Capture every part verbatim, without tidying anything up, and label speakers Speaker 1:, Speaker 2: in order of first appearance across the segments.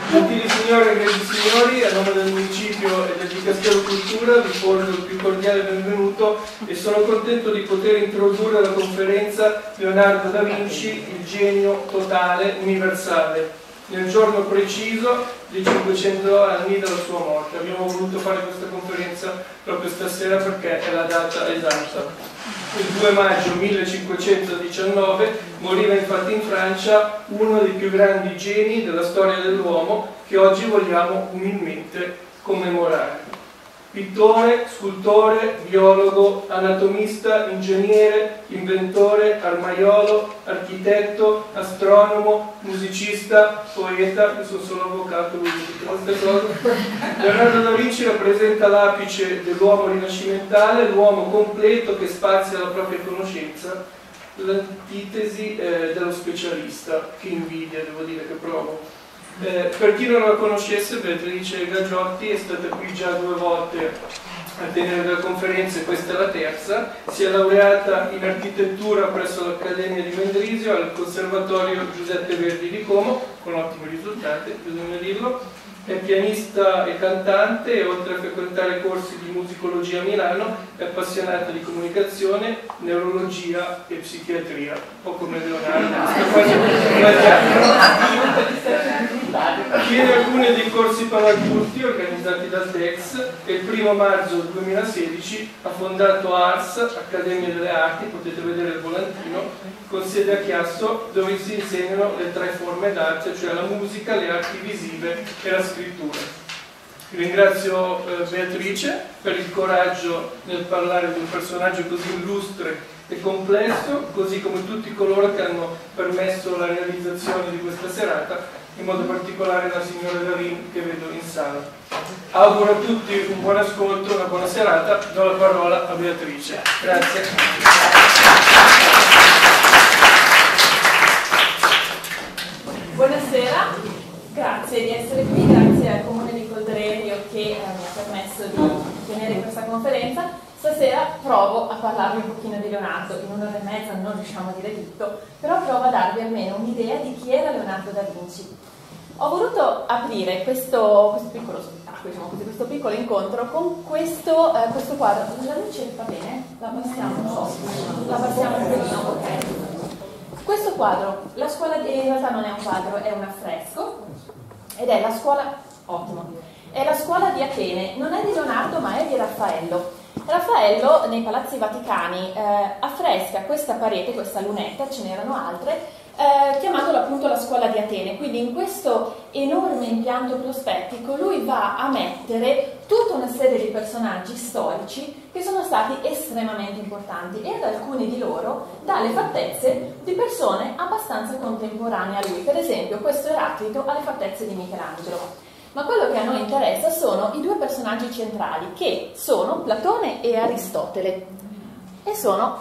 Speaker 1: Gentili signore e grandi signori, a nome del municipio e del Dicastero Cultura vi porgo il più cordiale benvenuto e sono contento di poter introdurre la conferenza Leonardo da Vinci, il genio totale, universale, nel giorno preciso dei cinquecento anni dalla sua morte. Abbiamo voluto fare questa conferenza proprio stasera perché è la data esatta. Il due maggio millecinquecentodiciannove moriva infatti in Francia uno dei più grandi geni della storia dell'uomo che oggi vogliamo umilmente commemorare. Pittore, scultore, biologo, anatomista, ingegnere, inventore, armaiolo, architetto, astronomo, musicista, poeta, io sono solo avvocato, quindi queste cose. Leonardo da Vinci rappresenta l'apice dell'uomo rinascimentale, l'uomo completo che spazia la propria conoscenza, l'antitesi eh, dello specialista, che invidia, devo dire che provo. Eh, per chi non la conoscesse, Beatrice Gaggiotti è stata qui già due volte a tenere delle conferenze, questa è la terza. Si è laureata in architettura presso l'Accademia di Mendrisio al Conservatorio Giuseppe Verdi di Como, con ottimi risultati, bisogna dirlo. È pianista e cantante e oltre a frequentare corsi di musicologia a Milano è appassionata di comunicazione, neurologia e psichiatria, un po' come Leonardo. Tiene alcuni dei corsi Paladurti organizzati dal D E X e il primo marzo duemilasedici ha fondato Ars, Accademia delle Arti, potete vedere il volantino, con sede a Chiasso, dove si insegnano le tre forme d'arte, cioè la musica, le arti visive e la scrittura. Ringrazio eh, Beatrice per il coraggio nel parlare di un personaggio così illustre e complesso, così come tutti coloro che hanno permesso la realizzazione di questa serata, in modo particolare la signora Darin che vedo in sala. Auguro a tutti un buon ascolto, una buona serata, do la parola a Beatrice. Grazie.
Speaker 2: Buonasera, grazie di essere qui, grazie al Comune di Coldererio che eh, mi ha permesso di tenere questa conferenza. Stasera provo a parlarvi un pochino di Leonardo, in un'ora e mezza non riusciamo a dire tutto, però provo a darvi almeno un'idea di chi era Leonardo da Vinci. Ho voluto aprire questo, questo piccolo spettacolo, diciamo così, questo piccolo incontro con questo, eh, questo quadro. La luce va bene? La passiamo? No. La passiamo un pochino, ok. Questo quadro, la scuola di, in realtà non è un quadro, è un affresco, ed è la scuola, ottimo, è la scuola di Atene, non è di Leonardo ma è di Raffaello. Raffaello nei Palazzi Vaticani eh, affresca questa parete, questa lunetta, ce n'erano altre, eh, chiamandola appunto la scuola di Atene. Quindi in questo enorme impianto prospettico lui va a mettere tutta una serie di personaggi storici che sono stati estremamente importanti e ad alcuni di loro dà le fattezze di persone abbastanza contemporanee a lui. Per esempio questo Eraclito ha le fattezze di Michelangelo. Ma quello che a noi interessa sono i due personaggi centrali, che sono Platone e Aristotele. E sono...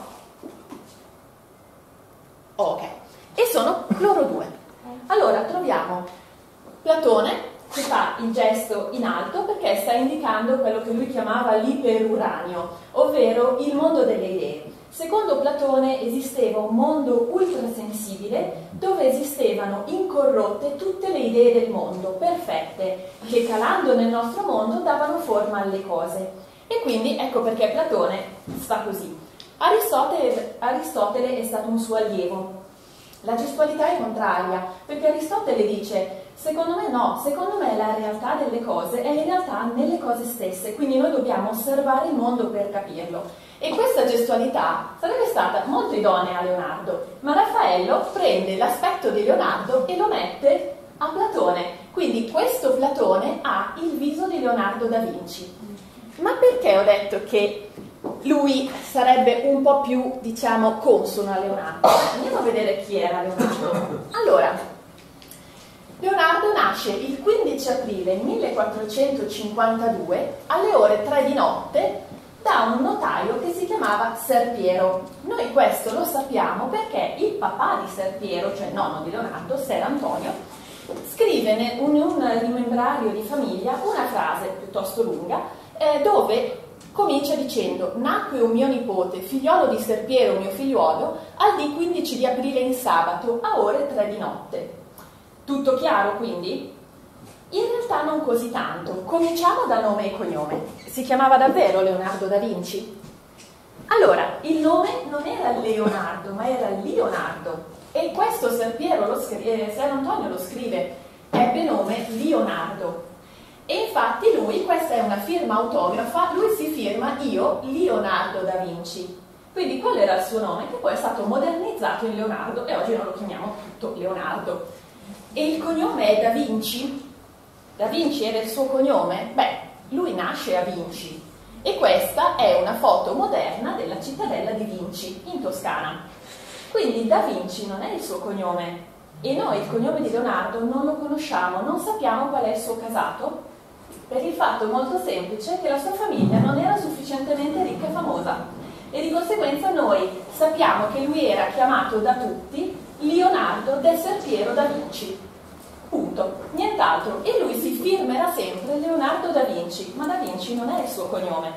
Speaker 2: Oh, ok. E sono loro due. Allora, troviamo Platone, che fa il gesto in alto perché sta indicando quello che lui chiamava l'iperuranio, ovvero il mondo delle idee. Secondo Platone esisteva un mondo ultrasensibile dove esistevano incorrotte tutte le idee del mondo, perfette, che calando nel nostro mondo davano forma alle cose. E quindi ecco perché Platone sta così. Aristotele, Aristotele è stato un suo allievo. La gestualità è contraria, perché Aristotele dice: secondo me no, secondo me la realtà delle cose è in realtà nelle cose stesse, quindi noi dobbiamo osservare il mondo per capirlo. E questa gestualità sarebbe stata molto idonea a Leonardo, ma Raffaello prende l'aspetto di Leonardo e lo mette a Platone. Quindi questo Platone ha il viso di Leonardo da Vinci. Ma perché ho detto che lui sarebbe un po' più, diciamo, consono a Leonardo? Andiamo a vedere chi era Leonardo. Allora, Leonardo nasce il quindici aprile millequattrocentocinquantadue alle ore tre di notte da un notaio che si chiamava Ser Piero. Noi questo lo sappiamo perché il papà di Ser Piero, cioè il nonno di Leonardo, Ser Antonio, scrive in un rimembrario di famiglia una frase piuttosto lunga eh, dove comincia dicendo: nacque un mio nipote, figliolo di Ser Piero mio figliuolo, al dì quindici di aprile in sabato a ore tre di notte. Tutto chiaro quindi? In realtà non così tanto. Cominciamo da nome e cognome. Si chiamava davvero Leonardo da Vinci? Allora, il nome non era Leonardo, ma era Leonardo. E questo Ser Piero lo scrive, Ser Antonio lo scrive, ebbe nome Leonardo. E infatti lui, questa è una firma autografa, lui si firma io, Leonardo da Vinci. Quindi quello era il suo nome, che poi è stato modernizzato in Leonardo, e oggi noi lo chiamiamo tutto Leonardo. E il cognome è da Vinci? Da Vinci era il suo cognome? Beh, lui nasce a Vinci. E questa è una foto moderna della cittadella di Vinci, in Toscana. Quindi Da Vinci non è il suo cognome, e noi il cognome di Leonardo non lo conosciamo, non sappiamo qual è il suo casato, per il fatto molto semplice che la sua famiglia non era sufficientemente ricca e famosa, e di conseguenza noi sappiamo che lui era chiamato da tutti Leonardo del Ser Piero da Vinci. Punto, nient'altro. E lui si firmerà sempre Leonardo da Vinci, ma Da Vinci non è il suo cognome.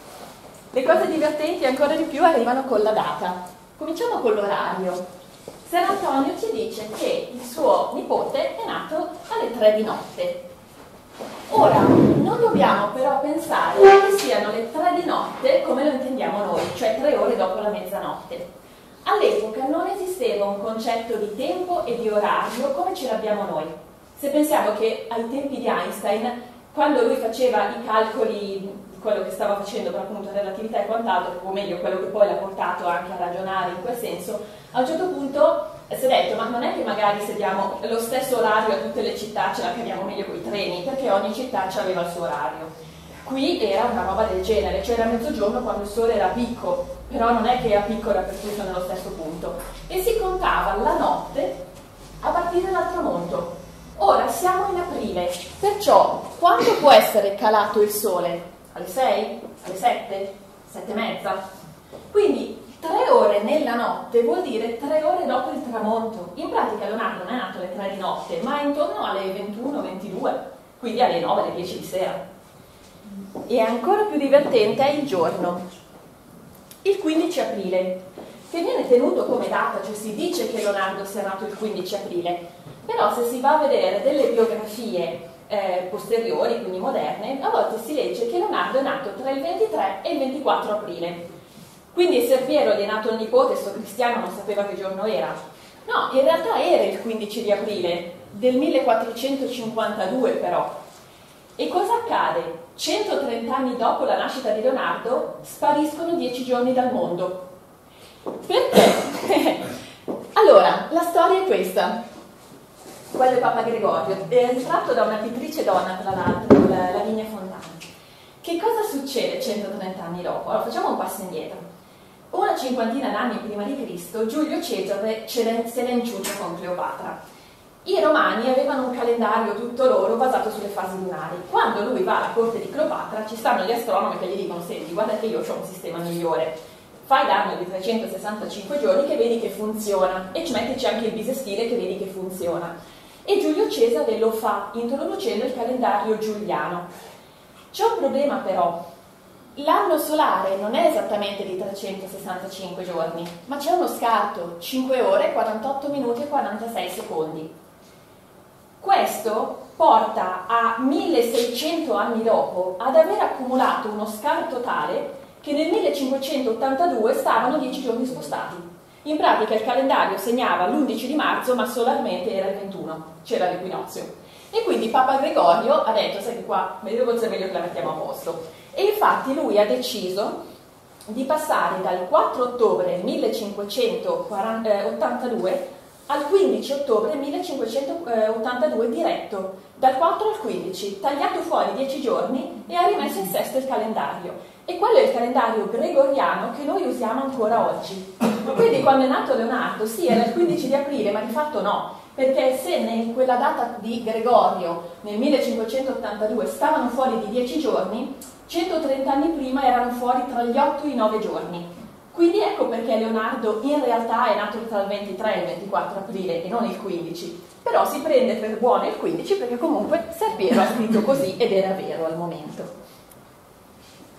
Speaker 2: Le cose divertenti ancora di più arrivano con la data. Cominciamo con l'orario. Ser Antonio ci dice che il suo nipote è nato alle tre di notte. Ora, non dobbiamo però pensare che siano le tre di notte come lo intendiamo noi, cioè tre ore dopo la mezzanotte. All'epoca non esisteva un concetto di tempo e di orario come ce l'abbiamo noi. Se pensiamo che ai tempi di Einstein, quando lui faceva i calcoli di quello che stava facendo per appunto relatività e quant'altro, o meglio quello che poi l'ha portato anche a ragionare in quel senso, a un certo punto si è detto ma non è che magari se diamo lo stesso orario a tutte le città ce la caviamo meglio con i treni, perché ogni città aveva il suo orario. Qui era una roba del genere, cioè era mezzogiorno quando il sole era picco, però non è che era picco dappertutto nello stesso punto, e si contava la notte a partire dal tramonto. Ora siamo in aprile, perciò quando può essere calato il sole? Alle sei? Alle sette? Sette e mezza? Quindi tre ore nella notte vuol dire tre ore dopo il tramonto. In pratica Leonardo non è nato alle tre di notte, ma intorno alle ventuno ventidue, quindi alle nove, alle dieci di sera. E ancora più divertente è il giorno, il quindici aprile, che viene tenuto come data, cioè si dice che Leonardo sia nato il quindici aprile, però se si va a vedere delle biografie eh, posteriori, quindi moderne, a volte si legge che Leonardo è nato tra il ventitré e il ventiquattro aprile. Quindi Ser Piero gli è nato il nipote, sto cristiano non sapeva che giorno era. No, in realtà era il quindici di aprile del millequattrocentocinquantadue però. E cosa accade? centotrenta anni dopo la nascita di Leonardo spariscono dieci giorni dal mondo. Perché? Allora, la storia è questa. Quello è Papa Gregorio, è ritratto da una pittrice donna, tra l'altro, la Lavinia Fontana. Che cosa succede centotrenta anni dopo? Allora, facciamo un passo indietro. Una cinquantina d'anni prima di Cristo, Giulio Cesare se l'è inciuccia con Cleopatra. I romani avevano un calendario tutto loro basato sulle fasi lunari. Quando lui va alla corte di Cleopatra ci stanno gli astronomi che gli dicono: senti, guarda che io ho un sistema migliore, fai l'anno di trecentosessantacinque giorni che vedi che funziona, e ci mettici anche il bisestile che vedi che funziona. E Giulio Cesare lo fa introducendo il calendario giuliano. C'è un problema però: l'anno solare non è esattamente di trecentosessantacinque giorni, ma c'è uno scarto, cinque ore, quarantotto minuti e quarantasei secondi. Questo porta a milleseicento anni dopo ad aver accumulato uno scarto tale che nel millecinquecentottantadue stavano dieci giorni spostati. In pratica il calendario segnava l'undici di marzo, ma solarmente era il ventuno, c'era l'equinozio. E quindi Papa Gregorio ha detto: sai che qua, forse è meglio che la mettiamo a posto. E infatti lui ha deciso di passare dal quattro ottobre millecinquecentottantadue al quindici ottobre millecinquecentottantadue diretto, dal quattro al quindici, tagliato fuori dieci giorni e ha rimesso in sesto il calendario. E quello è il calendario gregoriano che noi usiamo ancora oggi. Quindi quando è nato Leonardo, sì, era il quindici di aprile, ma di fatto no, perché se in quella data di Gregorio, nel millecinquecentottantadue, stavano fuori di dieci giorni, centotrenta anni prima erano fuori tra gli otto e i nove giorni. Quindi ecco perché Leonardo in realtà è nato tra il ventitré e il ventiquattro aprile e non il quindici, però si prende per buono il quindici perché comunque Ser Piero ha scritto così ed era vero al momento.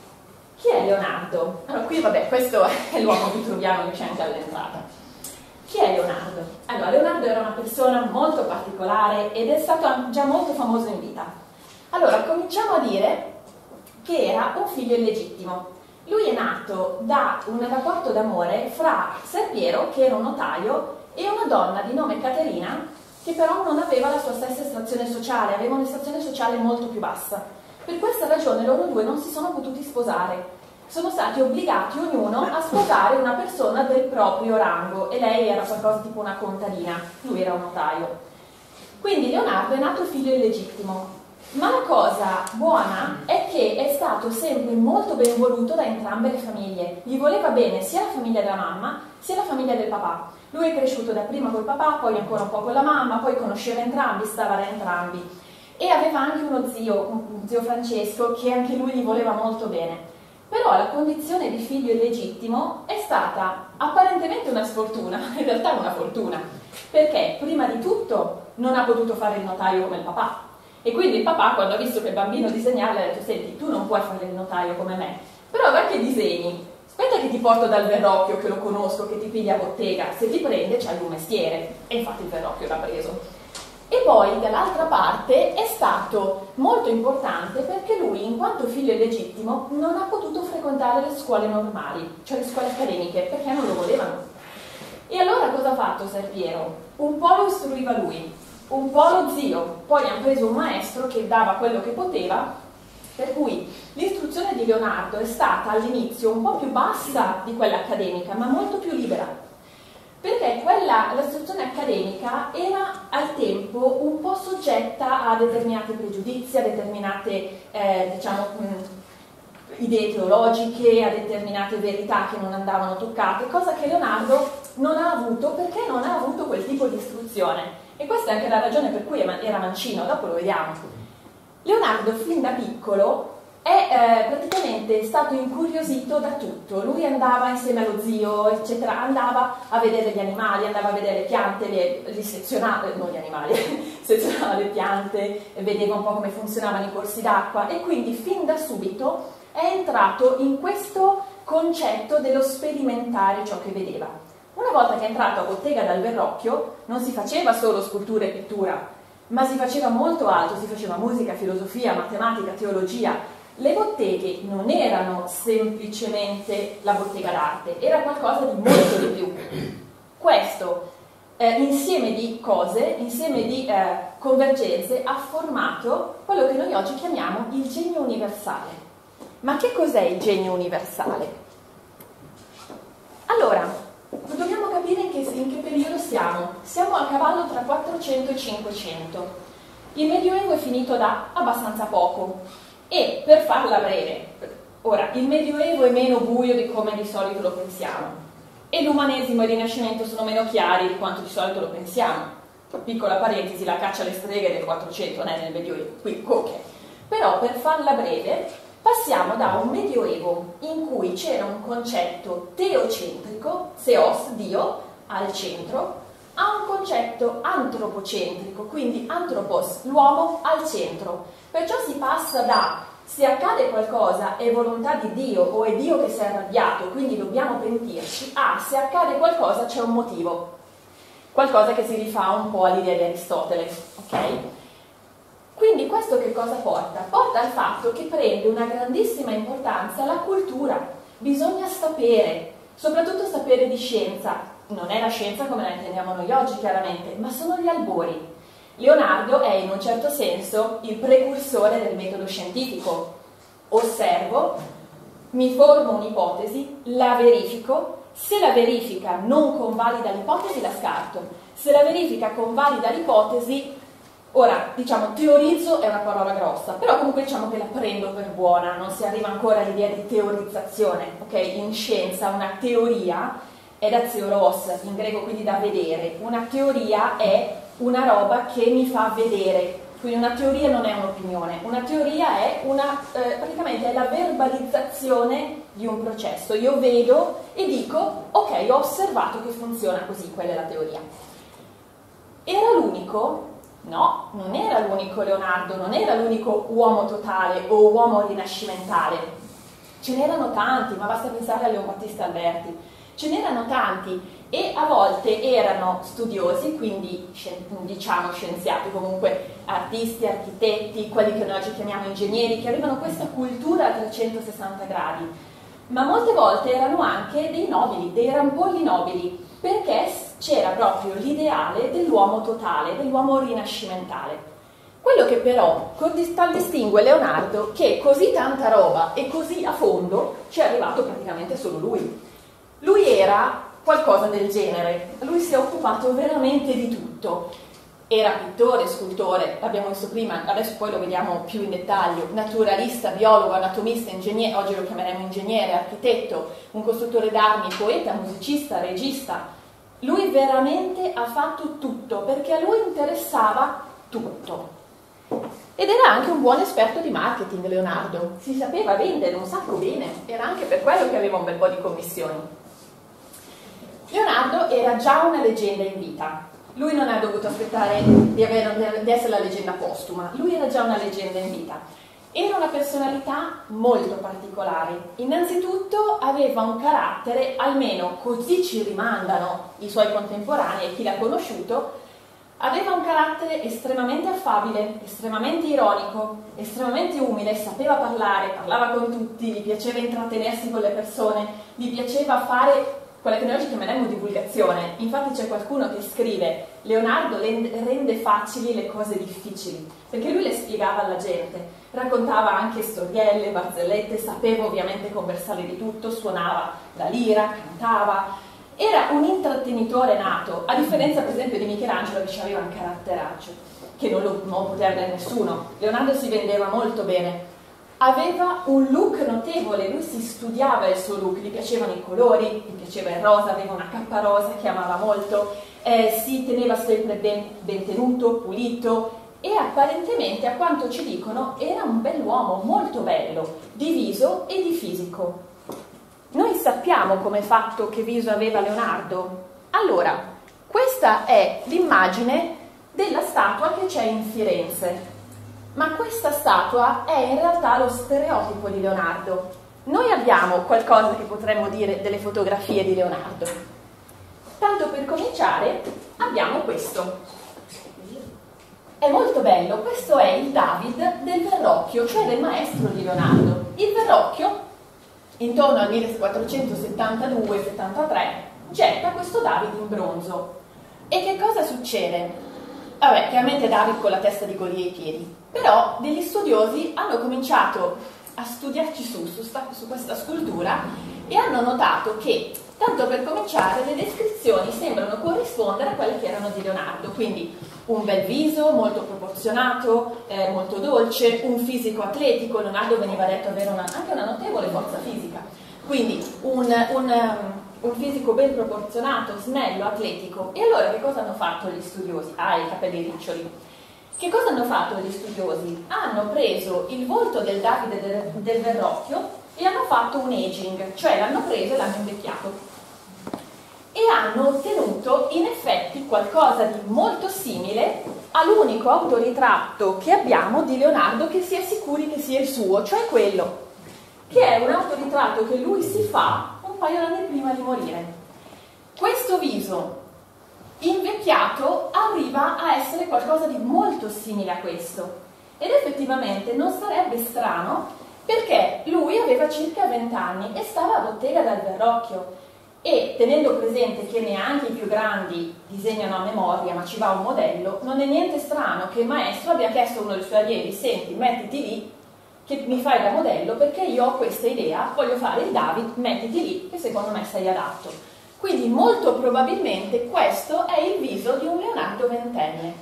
Speaker 2: Chi è Leonardo? Allora qui vabbè, questo è l'uomo vitruviano che c'è anche all'entrata. Chi è Leonardo? Allora, Leonardo era una persona molto particolare ed è stato già molto famoso in vita. Allora, cominciamo a dire che era un figlio illegittimo. Lui è nato da un rapporto d'amore fra Ser Piero, che era un notaio, e una donna di nome Caterina, che però non aveva la sua stessa estrazione sociale, aveva un'estrazione sociale molto più bassa. Per questa ragione loro due non si sono potuti sposare. Sono stati obbligati ognuno a sposare una persona del proprio rango e lei era qualcosa tipo una contadina, lui era un notaio. Quindi Leonardo è nato figlio illegittimo, ma la cosa buona è che è stato sempre molto ben voluto da entrambe le famiglie. Gli voleva bene sia la famiglia della mamma sia la famiglia del papà. Lui è cresciuto dapprima col papà, poi ancora un po' con la mamma, poi conosceva entrambi, stava da entrambi. E aveva anche uno zio, un zio Francesco, che anche lui gli voleva molto bene. Però la condizione di figlio illegittimo è stata apparentemente una sfortuna, in realtà una fortuna, perché prima di tutto non ha potuto fare il notaio come il papà. E quindi il papà, quando ha visto che il bambino disegnava, le ha detto: senti, tu non puoi fare il notaio come me, però vai che disegni, aspetta che ti porto dal Verrocchio, che lo conosco, che ti piglia a bottega, se ti prende c'hai un mestiere. E infatti il Verrocchio l'ha preso. E poi dall'altra parte è stato molto importante perché lui, in quanto figlio illegittimo, non ha potuto frequentare le scuole normali, cioè le scuole accademiche, perché non lo volevano. E allora cosa ha fatto Ser Piero? Un po' lo istruiva lui, un po' lo zio, poi hanno preso un maestro che dava quello che poteva, per cui l'istruzione di Leonardo è stata all'inizio un po' più bassa di quella accademica, ma molto più libera. Perché quella, l'istruzione accademica era al tempo un po' soggetta a determinati pregiudizi, a determinate eh, diciamo, mh, idee teologiche, a determinate verità che non andavano toccate, cosa che Leonardo non ha avuto perché non ha avuto quel tipo di istruzione. E questa è anche la ragione per cui era mancino, dopo lo vediamo. Leonardo fin da piccolo è eh, praticamente stato incuriosito da tutto. Lui andava insieme allo zio, eccetera, andava a vedere gli animali, andava a vedere le piante, le, li sezionava, non gli animali, sezionava le piante, vedeva un po' come funzionavano i corsi d'acqua e quindi fin da subito è entrato in questo concetto dello sperimentare ciò che vedeva. Una volta che è entrato a Bottega dal Verrocchio non si faceva solo scultura e pittura, ma si faceva molto altro, si faceva musica, filosofia, matematica, teologia. Le botteghe non erano semplicemente la bottega d'arte, era qualcosa di molto di più. Questo eh, insieme di cose, insieme di eh, convergenze ha formato quello che noi oggi chiamiamo il genio universale. Ma che cos'è il genio universale? Allora, dobbiamo capire in che, in che periodo siamo. Siamo a cavallo tra quattrocento e cinquecento. Il Medioevo è finito da abbastanza poco. E per farla breve, ora, il Medioevo è meno buio di come di solito lo pensiamo e l'umanesimo e il Rinascimento sono meno chiari di quanto di solito lo pensiamo. Piccola parentesi, la caccia alle streghe del quattrocento non è nel Medioevo, qui ok. Però per farla breve, passiamo da un Medioevo in cui c'era un concetto teocentrico, theos, Dio, al centro, a un concetto antropocentrico, quindi anthropos, l'uomo, al centro. Perciò si passa da se accade qualcosa è volontà di Dio o è Dio che si è arrabbiato, quindi dobbiamo pentirci, a se accade qualcosa c'è un motivo, qualcosa che si rifà un po' all'idea di Aristotele, ok? Quindi questo che cosa porta? Porta al fatto che prende una grandissima importanza la cultura, bisogna sapere, soprattutto sapere di scienza, non è la scienza come la intendiamo noi oggi chiaramente, ma sono gli albori. Leonardo è in un certo senso il precursore del metodo scientifico. Osservo, mi formo un'ipotesi, la verifico, se la verifica non convalida l'ipotesi la scarto, se la verifica convalida l'ipotesi, ora diciamo teorizzo è una parola grossa, però comunque diciamo che la prendo per buona, non si arriva ancora all'idea di teorizzazione, ok? In scienza una teoria è da theoros, in greco quindi da vedere, una teoria è una roba che mi fa vedere, quindi una teoria non è un'opinione, una teoria è una, eh, praticamente è la verbalizzazione di un processo. Io vedo e dico, ok, ho osservato che funziona così, quella è la teoria. Era l'unico? No, non era l'unico Leonardo, non era l'unico uomo totale o uomo rinascimentale. Ce n'erano tanti, ma basta pensare a Leon Battista Alberti. Ce n'erano tanti e a volte erano studiosi, quindi diciamo scienziati, comunque artisti, architetti, quelli che noi oggi chiamiamo ingegneri, che avevano questa cultura a trecentosessanta gradi. Ma molte volte erano anche dei nobili, dei rampolli nobili, perché c'era proprio l'ideale dell'uomo totale, dell'uomo rinascimentale. Quello che però contraddistingue Leonardo, che così tanta roba e così a fondo ci è arrivato praticamente solo lui. Lui era qualcosa del genere, lui si è occupato veramente di tutto. Era pittore, scultore, l'abbiamo visto prima, adesso poi lo vediamo più in dettaglio, naturalista, biologo, anatomista, ingegnere, oggi lo chiameremo ingegnere, architetto, un costruttore d'armi, poeta, musicista, regista. Lui veramente ha fatto tutto, perché a lui interessava tutto. Ed era anche un buon esperto di marketing, Leonardo. Si sapeva vendere un sacco bene, era anche per quello che aveva un bel po' di commissioni. Leonardo era già una leggenda in vita. Lui non ha dovuto aspettare di, avere, di essere la leggenda postuma, lui era già una leggenda in vita. Era una personalità molto particolare. Innanzitutto aveva un carattere, almeno così ci rimandano i suoi contemporanei e chi l'ha conosciuto, aveva un carattere estremamente affabile, estremamente ironico, estremamente umile, sapeva parlare, parlava con tutti, gli piaceva intrattenersi con le persone, gli piaceva fare quella che noi oggi chiameremmo divulgazione. Infatti c'è qualcuno che scrive: Leonardo rende facili le cose difficili, perché lui le spiegava alla gente, raccontava anche storielle, barzellette, sapeva ovviamente conversare di tutto, suonava la lira, cantava. Era un intrattenitore nato, a differenza per esempio di Michelangelo, che aveva un caratteraccio, che non lo non poteva avere nessuno. Leonardo si vendeva molto bene, aveva un look notevole, lui si studiava il suo look, gli piacevano i colori, gli piaceva il rosa, aveva una cappa rosa che amava molto, eh, si teneva sempre ben, ben tenuto, pulito e apparentemente, a quanto ci dicono, era un bell'uomo, molto bello, di viso e di fisico. Noi sappiamo come fatto che viso aveva Leonardo? Allora, questa è l'immagine della statua che c'è in Firenze, ma questa statua è in realtà lo stereotipo di Leonardo. Noi abbiamo qualcosa che potremmo dire delle fotografie di Leonardo. Tanto per cominciare abbiamo questo. È molto bello, questo è il David del Verrocchio, cioè del maestro di Leonardo. Il Verrocchio, intorno al millequattrocentosettantadue settantatré, getta questo David in bronzo. E che cosa succede? Vabbè, chiaramente David con la testa di Golia ai piedi, però degli studiosi hanno cominciato a studiarci su, su, sta, su questa scultura e hanno notato che, tanto per cominciare, le descrizioni sembrano corrispondere a quelle che erano di Leonardo, quindi un bel viso, molto proporzionato, eh, molto dolce, un fisico atletico. Leonardo veniva detto avere una, anche una notevole forza fisica, quindi un, un, un fisico ben proporzionato, snello, atletico. E allora che cosa hanno fatto gli studiosi? Ah, i capelli riccioli. Che cosa hanno fatto gli studiosi? Hanno preso il volto del Davide del, del Verrocchio e hanno fatto un aging, cioè l'hanno preso e l'hanno invecchiato. E hanno ottenuto in effetti qualcosa di molto simile all'unico autoritratto che abbiamo di Leonardo che si è sicuri che sia il suo, cioè quello, che è un autoritratto che lui si fa un paio d'anni prima di morire. Questo viso invecchiato arriva a essere qualcosa di molto simile a questo, ed effettivamente non sarebbe strano, perché lui aveva circa vent'anni e stava a bottega dal Verrocchio. E tenendo presente che neanche i più grandi disegnano a memoria, ma ci va un modello, non è niente strano che il maestro abbia chiesto a uno dei suoi allievi: senti, mettiti lì, che mi fai da modello, perché io ho questa idea, voglio fare il David, mettiti lì, che secondo me sei adatto. Quindi molto probabilmente questo è il viso di un Leonardo ventenne.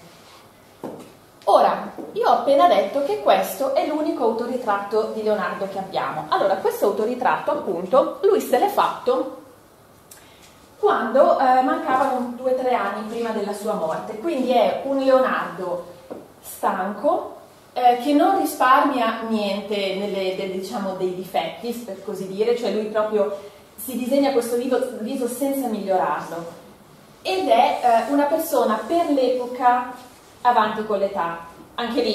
Speaker 2: Ora, io ho appena detto che questo è l'unico autoritratto di Leonardo che abbiamo. Allora, questo autoritratto, appunto, lui se l'è fatto quando eh, mancavano due o tre anni prima della sua morte, quindi è un Leonardo stanco, eh, che non risparmia niente nelle, del, diciamo, dei difetti, per così dire, cioè lui proprio si disegna questo viso, viso senza migliorarlo, ed è eh, una persona per l'epoca avanti con l'età. Anche lì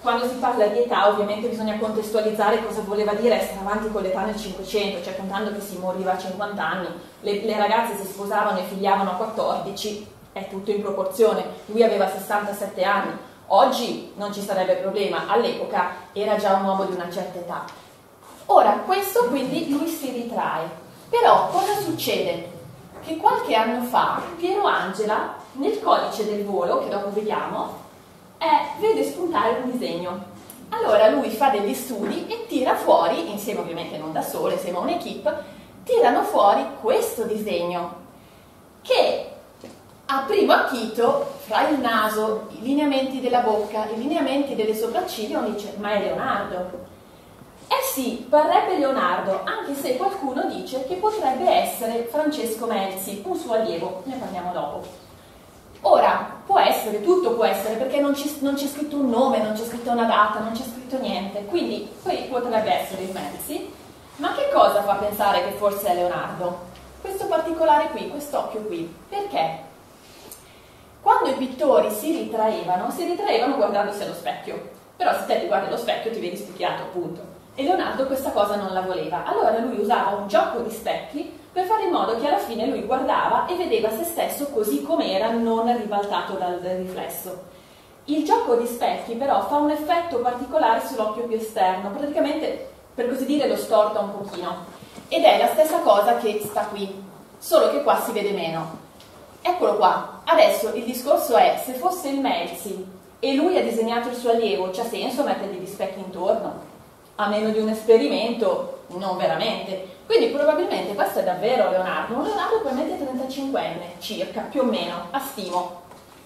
Speaker 2: quando si parla di età ovviamente bisogna contestualizzare cosa voleva dire essere avanti con l'età nel Cinquecento, cioè contando che si moriva a cinquanta anni, le, le ragazze si sposavano e figliavano a quattordici, è tutto in proporzione, lui aveva sessantasette anni, oggi non ci sarebbe problema, all'epoca era già un uomo di una certa età. Ora, questo quindi lui si ritrae, però cosa succede? Che qualche anno fa Piero Angela, nel codice del volo, che dopo vediamo, Eh, vede spuntare un disegno. Allora lui fa degli studi e tira fuori, insieme ovviamente non da solo, insieme a un'equipe, tirano fuori questo disegno che a primo acchito, fra il naso, i lineamenti della bocca, i lineamenti delle sopracciglia, uno dice ma è Leonardo. Eh sì, parrebbe Leonardo, anche se qualcuno dice che potrebbe essere Francesco Melzi, un suo allievo, ne parliamo dopo. Ora, può essere, tutto può essere, perché non c'è scritto un nome, non c'è scritto una data, non c'è scritto niente, quindi poi potrebbe essere il Melzi, ma che cosa fa pensare che forse è Leonardo? Questo particolare qui, quest'occhio qui, perché? Quando i pittori si ritraevano, si ritraevano guardandosi allo specchio, però se te ti guardi allo specchio ti vedi specchiato, appunto, e Leonardo questa cosa non la voleva, allora lui usava un gioco di specchi per fare in modo che alla fine lui guardava e vedeva se stesso così com'era, non ribaltato dal riflesso. Il gioco di specchi però fa un effetto particolare sull'occhio più esterno, praticamente per così dire lo storta un pochino, ed è la stessa cosa che sta qui, solo che qua si vede meno. Eccolo qua. Adesso il discorso è, se fosse il Melzi e lui ha disegnato il suo allievo, c'ha senso mettergli gli specchi intorno? A meno di un esperimento, non veramente. Quindi probabilmente questo è davvero Leonardo, un Leonardo probabilmente trentacinquenne, circa, più o meno, a stimo.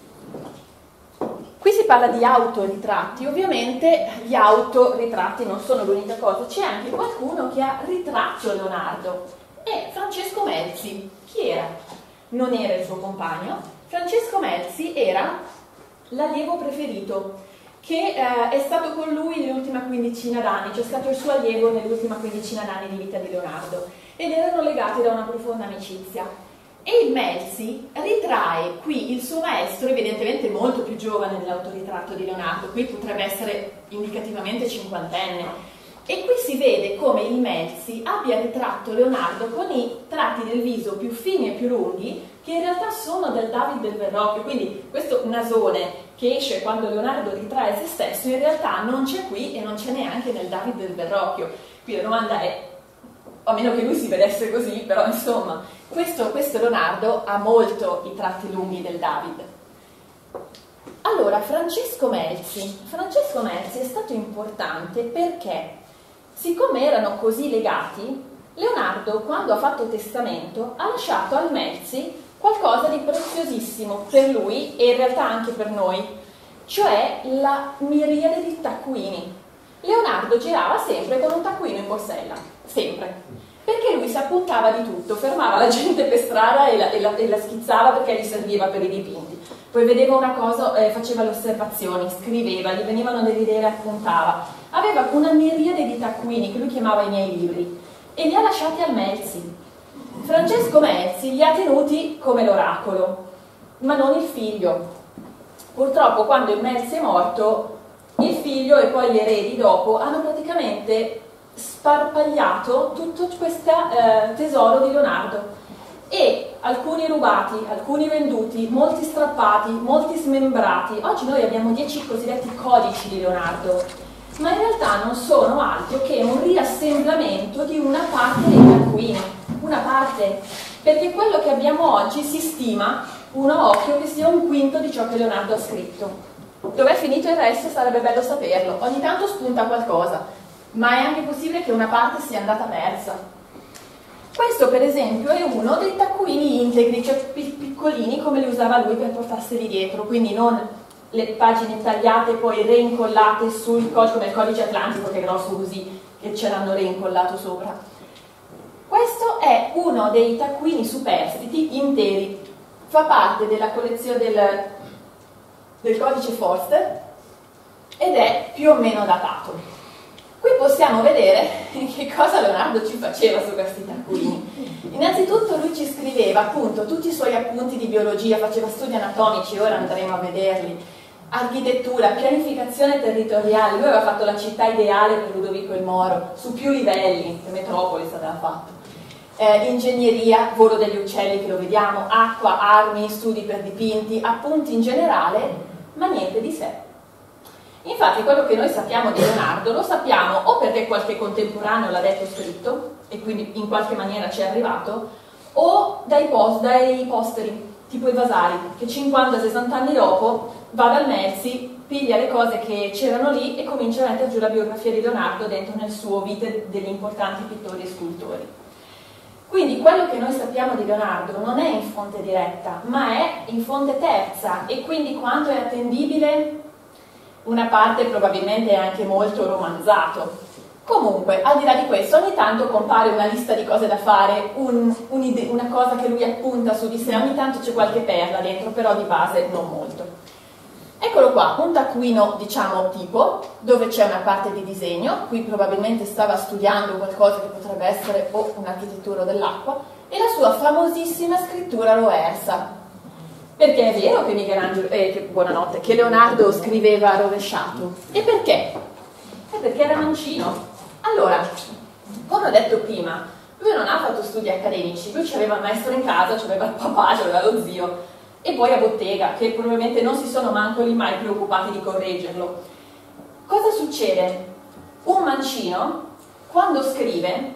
Speaker 2: Qui si parla di autoritratti, ovviamente gli autoritratti non sono l'unica cosa, c'è anche qualcuno che ha ritratto Leonardo, è Francesco Melzi. Chi era? Non era il suo compagno, Francesco Melzi era l'allievo preferito, che eh, è stato con lui nell'ultima quindicina d'anni, cioè è stato il suo allievo nell'ultima quindicina d'anni di vita di Leonardo, ed erano legati da una profonda amicizia. E il Melzi ritrae qui il suo maestro, evidentemente molto più giovane dell'autoritratto di Leonardo, qui potrebbe essere indicativamente cinquantenne, e qui si vede come il Melzi abbia ritratto Leonardo con i tratti del viso più fini e più lunghi, che in realtà sono del David del Verrocchio, quindi questo nasone che esce quando Leonardo ritrae se stesso in realtà non c'è qui e non c'è neanche nel David del Verrocchio. Qui la domanda è, a meno che lui si vedesse così, però insomma, questo, questo Leonardo ha molto i tratti lunghi del David. Allora, Francesco Melzi. Francesco Melzi è stato importante perché, siccome erano così legati, Leonardo, quando ha fatto testamento, ha lasciato al Melzi qualcosa di preziosissimo per lui e in realtà anche per noi, cioè la miriade di taccuini. Leonardo girava sempre con un taccuino in borsella, sempre, perché lui si appuntava di tutto, fermava la gente per strada e la, e la, e la schizzava perché gli serviva per i dipinti. Poi vedeva una cosa, eh, faceva le osservazioni, scriveva, gli venivano delle idee e appuntava. Aveva una miriade di taccuini che lui chiamava i miei libri e li ha lasciati al Melzi. Francesco Melzi li ha tenuti come l'oracolo, ma non il figlio. Purtroppo quando il Melzi è morto, il figlio e poi gli eredi dopo hanno praticamente sparpagliato tutto questo eh, tesoro di Leonardo, e alcuni rubati, alcuni venduti, molti strappati, molti smembrati. Oggi noi abbiamo dieci cosiddetti codici di Leonardo, ma in realtà non sono altro che un riassemblamento di una parte dei taccuini. Una parte, perché quello che abbiamo oggi si stima, uno a occhio, che sia un quinto di ciò che Leonardo ha scritto. Dov'è finito il resto sarebbe bello saperlo, ogni tanto spunta qualcosa, ma è anche possibile che una parte sia andata persa. Questo per esempio è uno dei taccuini integri, cioè piccolini come li usava lui per portarseli dietro, quindi non le pagine tagliate e poi reincollate sul codice, come il codice atlantico che è grosso così, che ce l'hanno reincollato sopra. Questo è uno dei taccuini superstiti interi, fa parte della collezione del, del codice Forster ed è più o meno datato. Qui possiamo vedere che cosa Leonardo ci faceva su questi taccuini. Innanzitutto lui ci scriveva appunto tutti i suoi appunti di biologia, faceva studi anatomici, ora andremo a vederli, architettura, pianificazione territoriale. Lui aveva fatto la città ideale per Ludovico il Moro, su più livelli, che Metropolis aveva fatto. Eh, ingegneria, volo degli uccelli che lo vediamo, acqua, armi, studi per dipinti, appunti in generale, ma niente di sé. Infatti quello che noi sappiamo di Leonardo lo sappiamo o perché qualche contemporaneo l'ha detto scritto e quindi in qualche maniera ci è arrivato, o dai, post, dai posteri, tipo i Vasari, che cinquanta sessanta anni dopo va dal Melzi, piglia le cose che c'erano lì e comincia a mettere giù la biografia di Leonardo dentro nel suo vite degli importanti pittori e scultori. Quindi quello che noi sappiamo di Leonardo non è in fonte diretta, ma è in fonte terza, e quindi quanto è attendibile, una parte probabilmente è anche molto romanzato. Comunque, al di là di questo, ogni tanto compare una lista di cose da fare, un, un una cosa che lui appunta su di sé, ogni tanto c'è qualche perla dentro, però di base non molto. Eccolo qua, un taccuino, diciamo, tipo, dove c'è una parte di disegno, qui probabilmente stava studiando qualcosa che potrebbe essere o un'architettura dell'acqua, e la sua famosissima scrittura Roersa. Perché è vero che Michelangelo, eh, che, buonanotte, che Leonardo scriveva rovesciato. E perché? È perché era mancino. Allora, come ho detto prima, lui non ha fatto studi accademici, lui aveva il maestro in casa, aveva il papà, aveva lo zio, e poi a bottega, che probabilmente non si sono manco lì mai preoccupati di correggerlo. Cosa succede? Un mancino, quando scrive,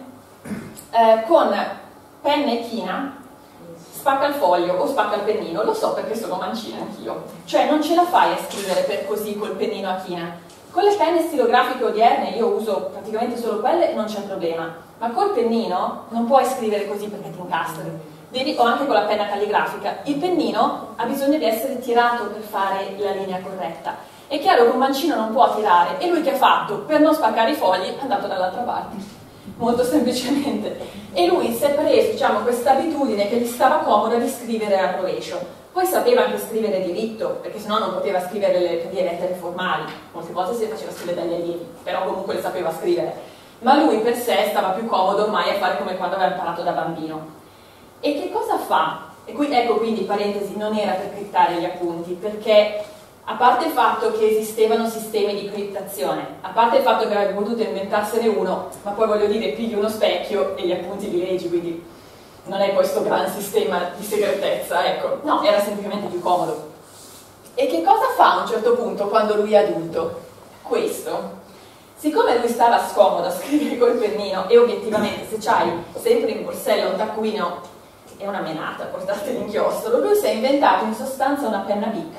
Speaker 2: eh, con penna e china, spacca il foglio o spacca il pennino, lo so perché sono mancina anch'io, cioè non ce la fai a scrivere per così col pennino a china. Con le penne stilografiche odierne, io uso praticamente solo quelle, non c'è problema, ma col pennino non puoi scrivere così perché ti incastri. Devi, o anche con la penna calligrafica, il pennino ha bisogno di essere tirato per fare la linea corretta. È chiaro che un mancino non può tirare, e lui che ha fatto? Per non spaccare i fogli è andato dall'altra parte, molto semplicemente. E lui si è preso, diciamo, questa abitudine che gli stava comoda di scrivere a rovescio. Poi sapeva anche scrivere diritto, perché sennò non poteva scrivere le, le lettere formali, molte volte si le faceva scrivere dagli allievi, però comunque le sapeva scrivere. Ma lui per sé stava più comodo ormai a fare come quando aveva imparato da bambino. E che cosa fa? E qui, ecco, quindi, parentesi, non era per criptare gli appunti, perché a parte il fatto che esistevano sistemi di criptazione, a parte il fatto che avrebbe potuto inventarsene uno, ma poi voglio dire, pigli uno specchio e gli appunti li leggi, quindi non è questo gran sistema di segretezza, ecco. No, era semplicemente più comodo. E che cosa fa a un certo punto quando lui è adulto? Questo. Siccome lui stava scomodo a scrivere col pennino, e obiettivamente se c'hai sempre in borsello un taccuino è una menata portare l'inchiostro, lui si è inventato in sostanza una penna Bic.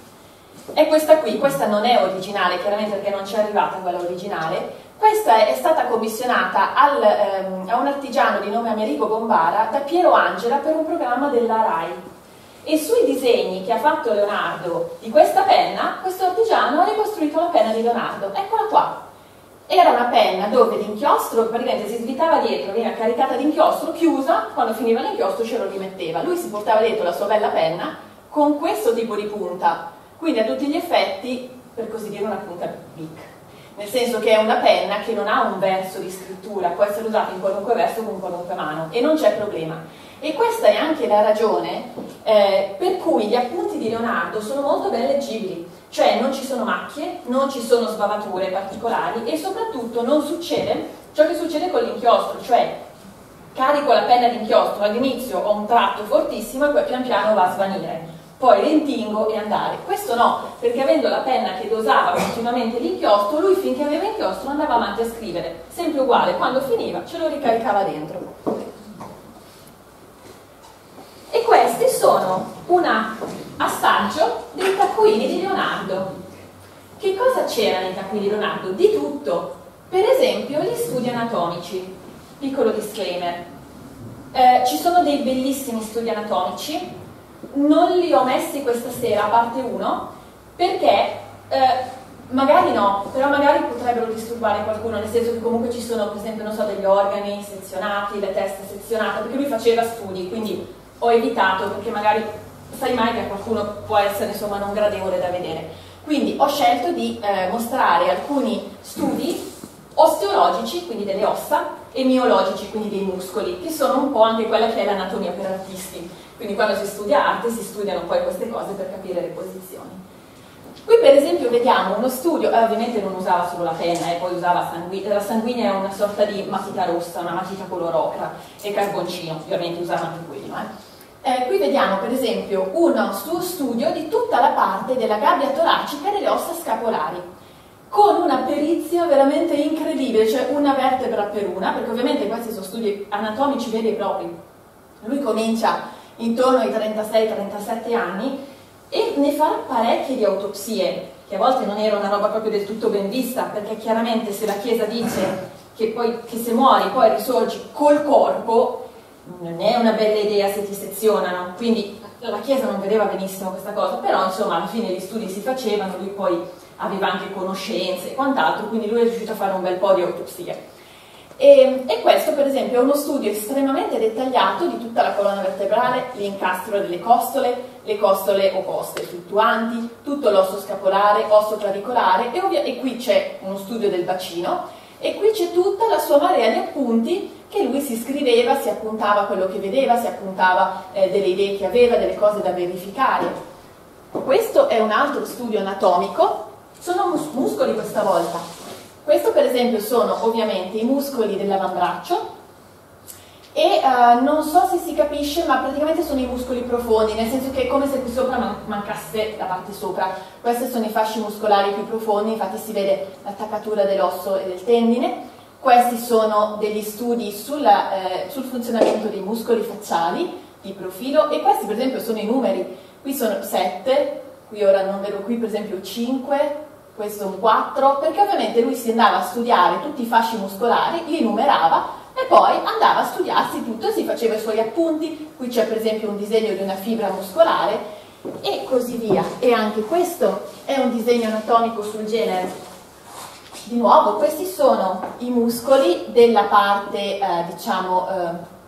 Speaker 2: È questa qui, questa non è originale, chiaramente perché non c'è arrivata quella originale. Questa è stata commissionata al, ehm, a un artigiano di nome Americo Bombara da Piero Angela per un programma della RAI. E sui disegni che ha fatto Leonardo di questa penna, questo artigiano ha ricostruito la penna di Leonardo. Eccola qua. Era una penna dove l'inchiostro praticamente si svitava dietro, veniva caricata di inchiostro, chiusa, quando finiva l'inchiostro ce lo rimetteva. Lui si portava dentro la sua bella penna con questo tipo di punta, quindi a tutti gli effetti, per così dire, una punta Bic. Nel senso che è una penna che non ha un verso di scrittura, può essere usata in qualunque verso con qualunque mano e non c'è problema. E questa è anche la ragione eh, per cui gli appunti di Leonardo sono molto ben leggibili, cioè non ci sono macchie, non ci sono sbavature particolari e soprattutto non succede ciò che succede con l'inchiostro, cioè carico la penna di inchiostro, all'inizio ho un tratto fortissimo e poi pian piano va a svanire. Poi rintingo e andare. Questo no, perché avendo la penna che dosava continuamente l'inchiostro, lui finché aveva inchiostro andava avanti a scrivere, sempre uguale, quando finiva ce lo ricaricava dentro. E questi sono un assaggio dei taccuini di Leonardo. Che cosa c'era nei taccuini di Leonardo? Di tutto. Per esempio gli studi anatomici. Piccolo disclaimer. Eh, ci sono dei bellissimi studi anatomici. Non li ho messi questa sera, a parte uno, perché eh, magari no, però magari potrebbero disturbare qualcuno, nel senso che comunque ci sono, per esempio, non so, degli organi sezionati, le teste sezionate, perché lui faceva studi, quindi ho evitato, perché magari sai mai che qualcuno può essere, insomma, non gradevole da vedere. Quindi ho scelto di eh, mostrare alcuni studi osteologici, quindi delle ossa, e miologici, quindi dei muscoli, che sono un po' anche quella che è l'anatomia per artisti. Quindi quando si studia arte si studiano poi queste cose per capire le posizioni. Qui per esempio vediamo uno studio, eh, ovviamente non usava solo la penna, eh, poi usava sanguigna, la sanguigna è una sorta di matita rossa, una matita color ocra, e carboncino, ovviamente usava anche quello. Eh. Eh, qui vediamo per esempio uno suo studio di tutta la parte della gabbia toracica e delle ossa scapolari, con una perizia veramente incredibile, cioè una vertebra per una, perché ovviamente questi sono studi anatomici veri e propri. Lui comincia intorno ai trentasei trentasette anni e ne fa parecchie di autopsie, che a volte non era una roba proprio del tutto ben vista, perché chiaramente se la Chiesa dice che, poi, che se muori poi risorgi col corpo, non è una bella idea se ti sezionano, quindi la Chiesa non vedeva benissimo questa cosa, però insomma alla fine gli studi si facevano, lui poi aveva anche conoscenze e quant'altro, quindi lui è riuscito a fare un bel po' di autopsie. E, e questo per esempio è uno studio estremamente dettagliato di tutta la colonna vertebrale, l'incastro delle costole, le costole opposte fluttuanti, tutto l'osso scapolare, osso clavicolare e, e qui c'è uno studio del bacino e qui c'è tutta la sua marea di appunti che lui si scriveva, si appuntava quello che vedeva, si appuntava eh, delle idee che aveva, delle cose da verificare. Questo è un altro studio anatomico, sono mus muscoli questa volta. Questo per esempio sono ovviamente i muscoli dell'avambraccio e uh, non so se si capisce, ma praticamente sono i muscoli profondi, nel senso che è come se qui sopra man mancasse la parte sopra. Questi sono i fasci muscolari più profondi, infatti si vede l'attaccatura dell'osso e del tendine. Questi sono degli studi sulla, eh, sul funzionamento dei muscoli facciali di profilo e questi per esempio sono i numeri. Qui sono sette, qui ora non vedo, qui per esempio cinque, questo un quattro, perché ovviamente lui si andava a studiare tutti i fasci muscolari, li numerava e poi andava a studiarsi tutto e si faceva i suoi appunti. Qui c'è per esempio un disegno di una fibra muscolare e così via. E anche questo è un disegno anatomico sul genere. Di nuovo, questi sono i muscoli della parte, eh, diciamo, eh,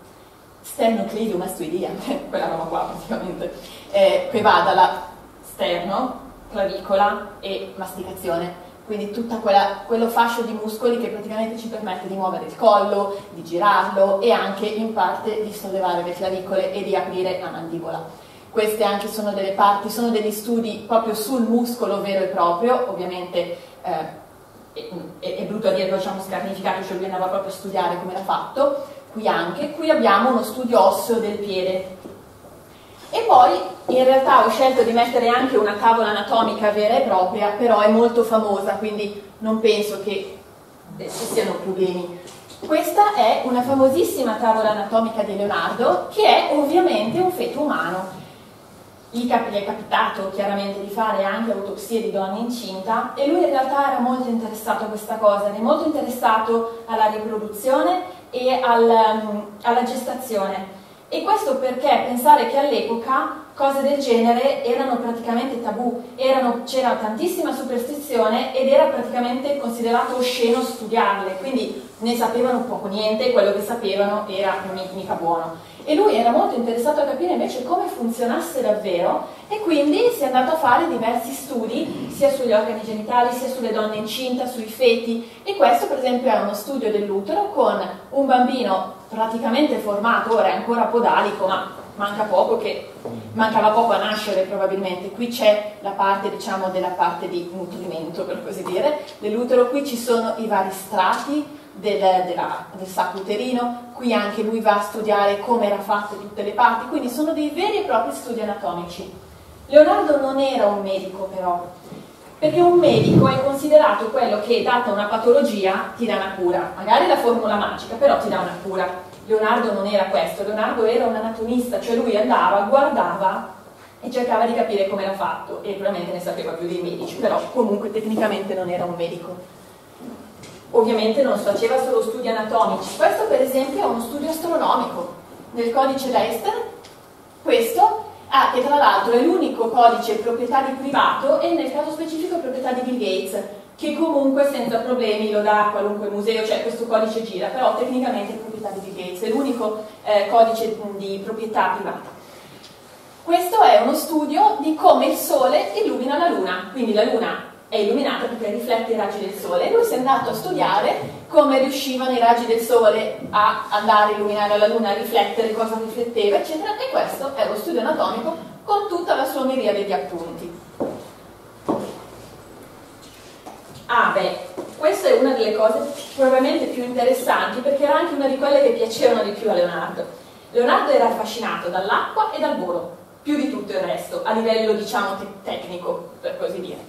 Speaker 2: sternocleidomastoidea, quella roba qua praticamente, eh, che va dalla sterno, clavicola e masticazione, quindi tutto quello fascio di muscoli che praticamente ci permette di muovere il collo, di girarlo e anche in parte di sollevare le clavicole e di aprire la mandibola. Queste anche sono delle parti, sono degli studi proprio sul muscolo vero e proprio, ovviamente eh, è, è brutto a dire che facciamo scarnificato, cioè lui andava proprio a studiare come l'ha fatto. Qui anche, qui abbiamo uno studio osseo del piede. E poi in realtà ho scelto di mettere anche una tavola anatomica vera e propria, però è molto famosa, quindi non penso che ci siano problemi. Questa è una famosissima tavola anatomica di Leonardo, che è ovviamente un feto umano. Gli è capitato chiaramente di fare anche autopsie di donne incinta e lui in realtà era molto interessato a questa cosa, era molto interessato alla riproduzione e al, alla gestazione. E questo perché pensare che all'epoca cose del genere erano praticamente tabù, c'era tantissima superstizione ed era praticamente considerato osceno studiarle, quindi ne sapevano poco niente, quello che sapevano era mica buono. E lui era molto interessato a capire invece come funzionasse davvero e quindi si è andato a fare diversi studi sia sugli organi genitali sia sulle donne incinte, sui feti, e questo per esempio è uno studio dell'utero con un bambino praticamente formato, ora è ancora podalico ma manca poco, che mancava poco a nascere probabilmente. Qui c'è la parte, diciamo, della parte di nutrimento, per così dire, dell'utero. Qui ci sono i vari strati del, della, del sacco uterino, qui anche lui va a studiare come era fatte tutte le parti, quindi sono dei veri e propri studi anatomici. Leonardo non era un medico però, perché un medico è considerato quello che, data una patologia, ti dà una cura, magari la formula magica, però ti dà una cura. Leonardo non era questo, Leonardo era un anatomista, cioè lui andava, guardava e cercava di capire come era fatto, e probabilmente ne sapeva più dei medici, però comunque tecnicamente non era un medico. Ovviamente non faceva solo studi anatomici, questo per esempio è uno studio astronomico. Nel codice Leicester, questo, ah, che tra l'altro è l'unico codice proprietà di privato e nel caso specifico proprietà di Bill Gates, che comunque senza problemi lo dà a qualunque museo, cioè questo codice gira, però tecnicamente è proprietà di Bill Gates, è l'unico eh, codice di proprietà privata. Questo è uno studio di come il Sole illumina la Luna, quindi la Luna è illuminata perché riflette i raggi del Sole, e lui si è andato a studiare come riuscivano i raggi del Sole a andare a illuminare la Luna, a riflettere, cosa rifletteva, eccetera, e questo è lo studio anatomico con tutta la sua miriade di appunti. Ah beh, questa è una delle cose probabilmente più interessanti, perché era anche una di quelle che piacevano di più a Leonardo. Leonardo era affascinato dall'acqua e dal volo, più di tutto il resto, a livello diciamo te tecnico, per così dire.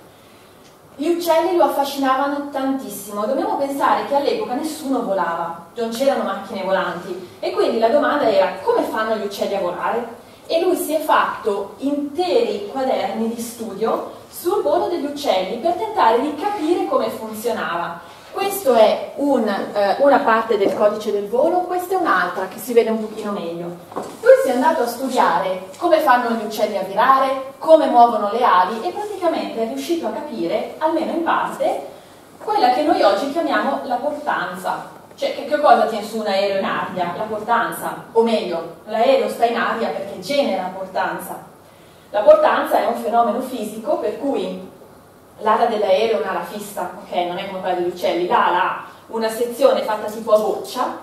Speaker 2: Gli uccelli lo affascinavano tantissimo. Dobbiamo pensare che all'epoca nessuno volava, non c'erano macchine volanti, e quindi la domanda era: come fanno gli uccelli a volare? E lui si è fatto interi quaderni di studio sul volo degli uccelli per tentare di capire come funzionava. Questo è un, eh, una parte del codice del volo, questa è un'altra che si vede un pochino meglio. Lui si è andato a studiare come fanno gli uccelli a virare, come muovono le ali, e praticamente è riuscito a capire, almeno in parte, quella che noi oggi chiamiamo la portanza. Cioè, che, che cosa tiene su un aereo in aria? La portanza, o meglio, l'aereo sta in aria perché genera portanza. La portanza è un fenomeno fisico per cui l'ala dell'aereo è un'ala fissa, ok? Non è come quella degli uccelli, l'ala ha una sezione fatta tipo a goccia,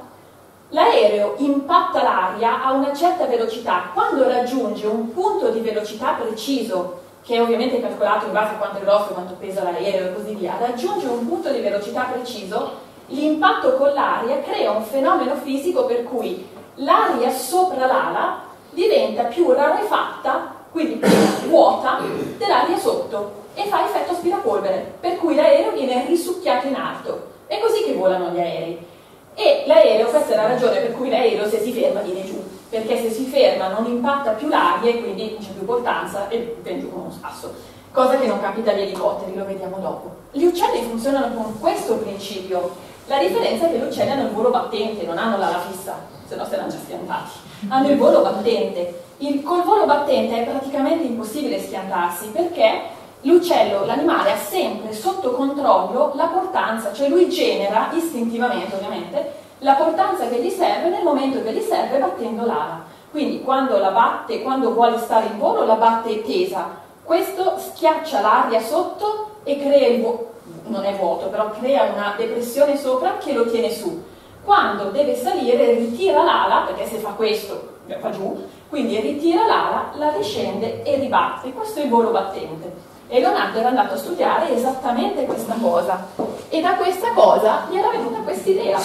Speaker 2: l'aereo impatta l'aria a una certa velocità. Quando raggiunge un punto di velocità preciso, che è ovviamente calcolato in base a quanto è grosso, quanto pesa l'aereo e così via, raggiunge un punto di velocità preciso, l'impatto con l'aria crea un fenomeno fisico per cui l'aria sopra l'ala diventa più rarefatta, quindi più vuota, dell'aria sotto, e fa effetto aspirapolvere, per cui l'aereo viene risucchiato in alto. È così che volano gli aerei. E l'aereo, questa è la ragione per cui l'aereo, se si ferma, viene giù, perché se si ferma non impatta più l'aria e quindi c'è più portanza e viene giù come uno sasso, cosa che non capita agli elicotteri, lo vediamo dopo. Gli uccelli funzionano con questo principio. La differenza è che gli uccelli hanno il volo battente, non hanno l'ala fissa, se no si erano già schiantati. Hanno il volo battente. Il, col volo battente è praticamente impossibile schiantarsi, perché l'uccello, l'animale, ha sempre sotto controllo la portanza, cioè lui genera istintivamente, ovviamente, la portanza che gli serve nel momento che gli serve battendo l'ala. Quindi quando la batte, quando vuole stare in volo, la batte tesa. Questo schiaccia l'aria sotto e crea il volo. Non è vuoto, però crea una depressione sopra che lo tiene su. Quando deve salire ritira l'ala, perché se fa questo fa giù, quindi ritira l'ala, la riscende e ribatte. Questo è il volo battente. E Leonardo era andato a studiare esattamente questa cosa, e da questa cosa gli era venuta quest'idea,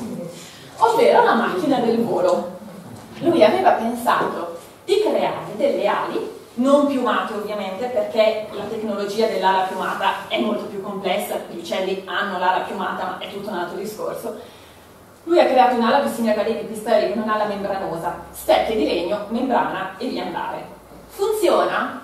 Speaker 2: ovvero la macchina del volo. Lui aveva pensato di creare delle ali non piumate, ovviamente, perché la tecnologia dell'ala piumata è molto più complessa. Gli uccelli hanno l'ala piumata, ma è tutto un altro discorso. Lui ha creato un'ala piscina carichi pistelli con un'ala membranosa, stecche di legno, membrana e via andare. Funziona?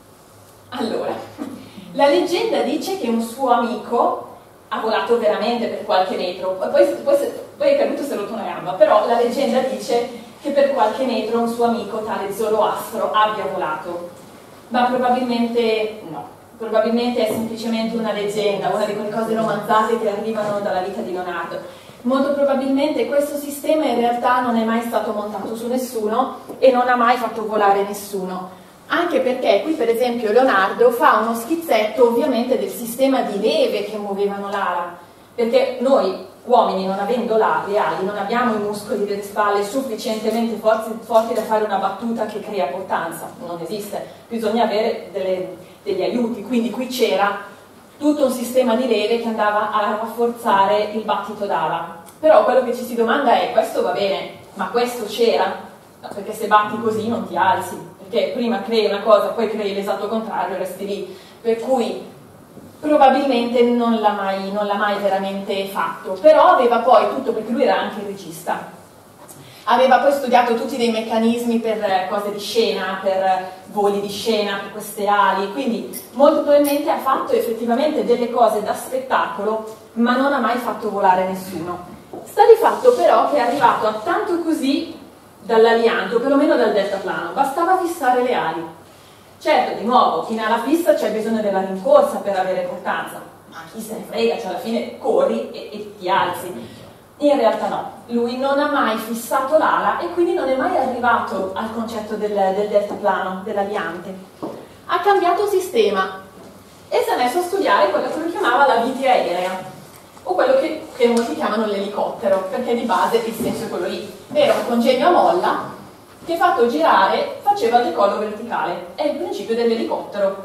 Speaker 2: Allora, la leggenda dice che un suo amico ha volato veramente per qualche metro, poi, poi, poi è caduto e si è rotto una gamba, però la leggenda dice che per qualche metro un suo amico, tale Zoroastro, abbia volato. Ma probabilmente no, probabilmente è semplicemente una leggenda, una di quelle cose romanzate che arrivano dalla vita di Leonardo. Molto probabilmente questo sistema in realtà non è mai stato montato su nessuno e non ha mai fatto volare nessuno. Anche perché qui per esempio Leonardo fa uno schizzetto ovviamente del sistema di leve che muovevano l'ala, perché noi uomini, non avendo le ali, non abbiamo i muscoli delle spalle sufficientemente forti, forti da fare una battuta che crea portanza, non esiste, bisogna avere delle, degli aiuti, quindi qui c'era tutto un sistema di leve che andava a rafforzare il battito d'ala. Però quello che ci si domanda è: questo va bene, ma questo c'era? No, perché se batti così non ti alzi, perché prima crei una cosa, poi crei l'esatto contrario e resti lì, per cui probabilmente non l'ha mai, non l'ha mai veramente fatto. Però aveva poi tutto, perché lui era anche regista, aveva poi studiato tutti dei meccanismi per cose di scena, per voli di scena, per queste ali, quindi molto probabilmente ha fatto effettivamente delle cose da spettacolo, ma non ha mai fatto volare nessuno. Sta di fatto però che è arrivato a tanto così dall'alianto, perlomeno dal deltaplano, bastava fissare le ali. Certo, di nuovo, in ala fissa c'è bisogno della rincorsa per avere portanza, ma chi se ne frega, cioè alla fine corri e, e ti alzi. In realtà no, lui non ha mai fissato l'ala e quindi non è mai arrivato al concetto del, del deltaplano, dell'aliante. Ha cambiato sistema e si è messo a studiare quello che lui chiamava la vite aerea, o quello che, che molti chiamano l'elicottero, perché di base il senso è quello lì. Era un congegno a molla che, fatto girare, faceva il decollo verticale. È il principio dell'elicottero.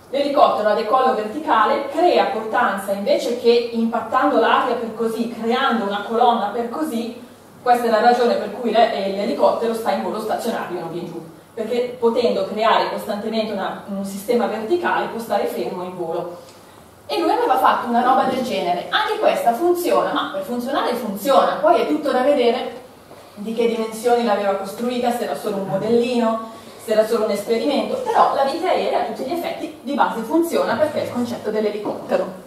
Speaker 2: L'elicottero a decollo verticale crea portanza, invece che impattando l'aria per così, creando una colonna per così. Questa è la ragione per cui l'elicottero sta in volo stazionario e non viene giù, perché potendo creare costantemente una, un sistema verticale può stare fermo in volo. E lui aveva fatto una roba del genere. Anche questa funziona, ma per funzionare funziona, poi è tutto da vedere di che dimensioni l'aveva costruita, se era solo un modellino, se era solo un esperimento, però la vita aerea a tutti gli effetti di base funziona perché è il concetto dell'elicottero.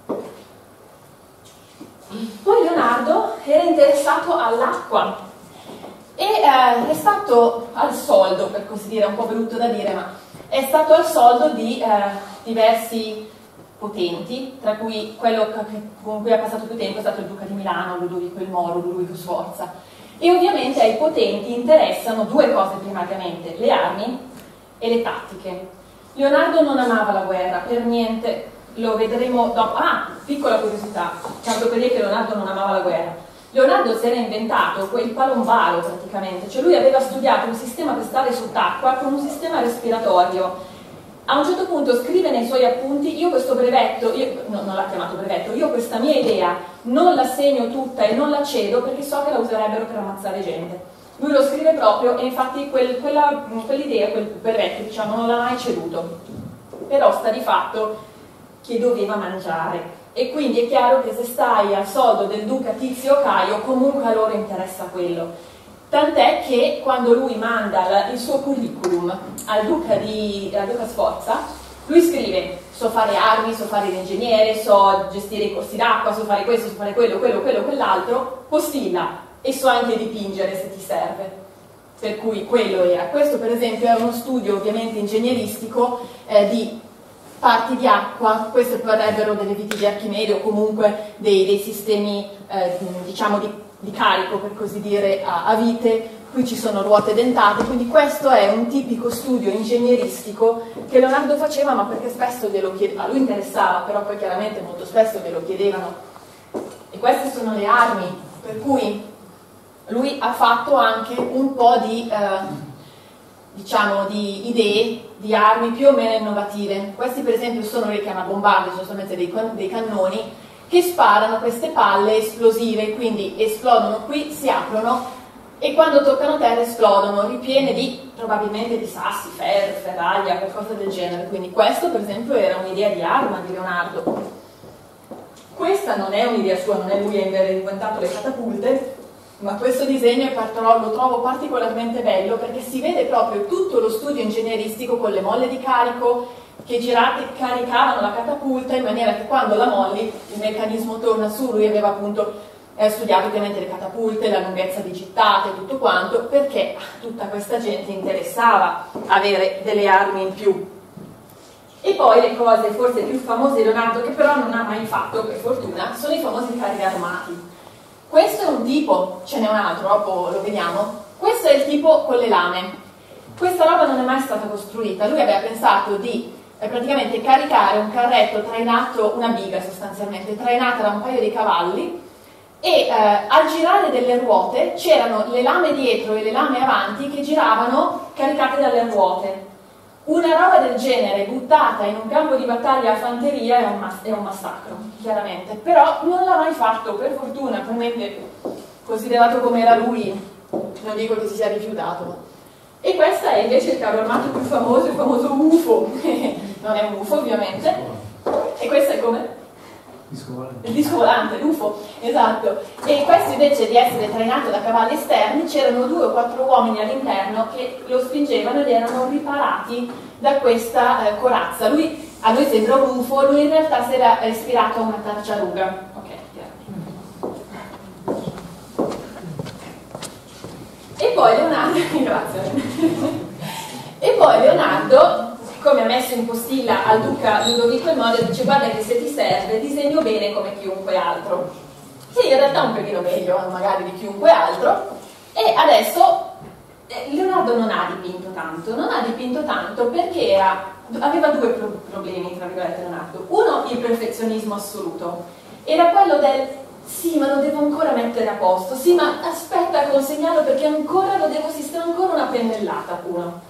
Speaker 2: Poi Leonardo era interessato all'acqua e eh, è stato al soldo, per così dire, è un po' brutto da dire, ma è stato al soldo di eh, diversi potenti, tra cui quello con cui ha passato più tempo è stato il duca di Milano, Ludovico il Moro, Ludovico Sforza. E ovviamente ai potenti interessano due cose primariamente, le armi e le tattiche. Leonardo non amava la guerra, per niente, lo vedremo dopo. Ah, piccola curiosità, tanto per dire che Leonardo non amava la guerra. Leonardo si era inventato quel palombaro praticamente, cioè lui aveva studiato un sistema per stare sott'acqua con un sistema respiratorio. A un certo punto scrive nei suoi appunti: io questo brevetto, io, no, non l'ha chiamato brevetto, io questa mia idea non la segno tutta e non la cedo perché so che la userebbero per ammazzare gente. Lui lo scrive proprio e infatti quel, quella, quell'idea, quel brevetto, diciamo, non l'ha mai ceduto. Però sta di fatto che doveva mangiare. E quindi è chiaro che se stai al soldo del duca Tizio Caio, comunque a loro interessa quello. Tant'è che quando lui manda il suo curriculum al duca, di, al duca Sforza, lui scrive: so fare armi, so fare l'ingegnere, so gestire i corsi d'acqua, so fare questo, so fare quello, quello, quello, quell'altro, postilla, e so anche dipingere se ti serve. Per cui quello era. Questo per esempio è uno studio ovviamente ingegneristico eh, di parti di acqua. Queste vorrebbero delle viti di Archimede o comunque dei, dei sistemi eh, diciamo di di carico, per così dire, a, a vite. Qui ci sono ruote dentate, quindi questo è un tipico studio ingegneristico che Leonardo faceva, ma perché spesso glielo chiedeva, a lui interessava, però poi chiaramente molto spesso glielo chiedevano. E queste sono le armi, per cui lui ha fatto anche un po' di, eh, diciamo, di idee di armi più o meno innovative. Questi per esempio sono le chiamabombardi, sono solamente dei, dei cannoni che sparano queste palle esplosive, quindi esplodono qui, si aprono e quando toccano terra esplodono, ripiene di probabilmente di sassi, ferro, ferraglia, qualcosa del genere. Quindi questo per esempio era un'idea di arma di Leonardo. Questa non è un'idea sua, non è lui a aver inventato le catapulte, ma questo disegno lo trovo particolarmente bello perché si vede proprio tutto lo studio ingegneristico con le molle di carico che girate caricavano la catapulta in maniera che quando la molli il meccanismo torna su. Lui aveva appunto eh, studiato ovviamente le catapulte, la lunghezza di gittate, tutto quanto, perché a tutta questa gente interessava avere delle armi in più. E poi le cose forse più famose di Leonardo, che però non ha mai fatto per fortuna, sono i famosi carri armati. Questo è un tipo, ce n'è un altro, dopo lo vediamo. Questo è il tipo con le lame. Questa roba non è mai stata costruita. Lui aveva pensato di è praticamente caricare un carretto trainato, una biga sostanzialmente, trainata da un paio di cavalli e eh, al girare delle ruote c'erano le lame dietro e le lame avanti che giravano caricate dalle ruote. Una roba del genere buttata in un campo di battaglia a fanteria è un, mas è un massacro, chiaramente, però non l'ha mai fatto, per fortuna, probabilmente considerato come era lui, non dico che si sia rifiutato. E questo è invece il carro armato più famoso, il famoso U F O. Non è un U F O ovviamente. E questo è come?
Speaker 3: Disco volante.
Speaker 2: Il disco volante, l'U F O, esatto. E questo invece di essere trainato da cavalli esterni, c'erano due o quattro uomini all'interno che lo spingevano ed erano riparati da questa eh, corazza. Lui, a lui sembra un U F O, lui in realtà si era ispirato a una tartaruga. Ok, e poi Leonardo, grazie. E poi Leonardo, come ha messo in postilla al duca Ludovico il Moro, dice: guarda che se ti serve disegno bene come chiunque altro. Sì, in realtà un pochino meglio magari di chiunque altro. E adesso eh, Leonardo non ha dipinto tanto, non ha dipinto tanto perché era, aveva due pro problemi, tra virgolette, Leonardo. Uno, il perfezionismo assoluto. Era quello del sì, ma lo devo ancora mettere a posto, sì, ma aspetta a consegnarlo perché ancora lo devo sistemare, ancora una pennellata, uno.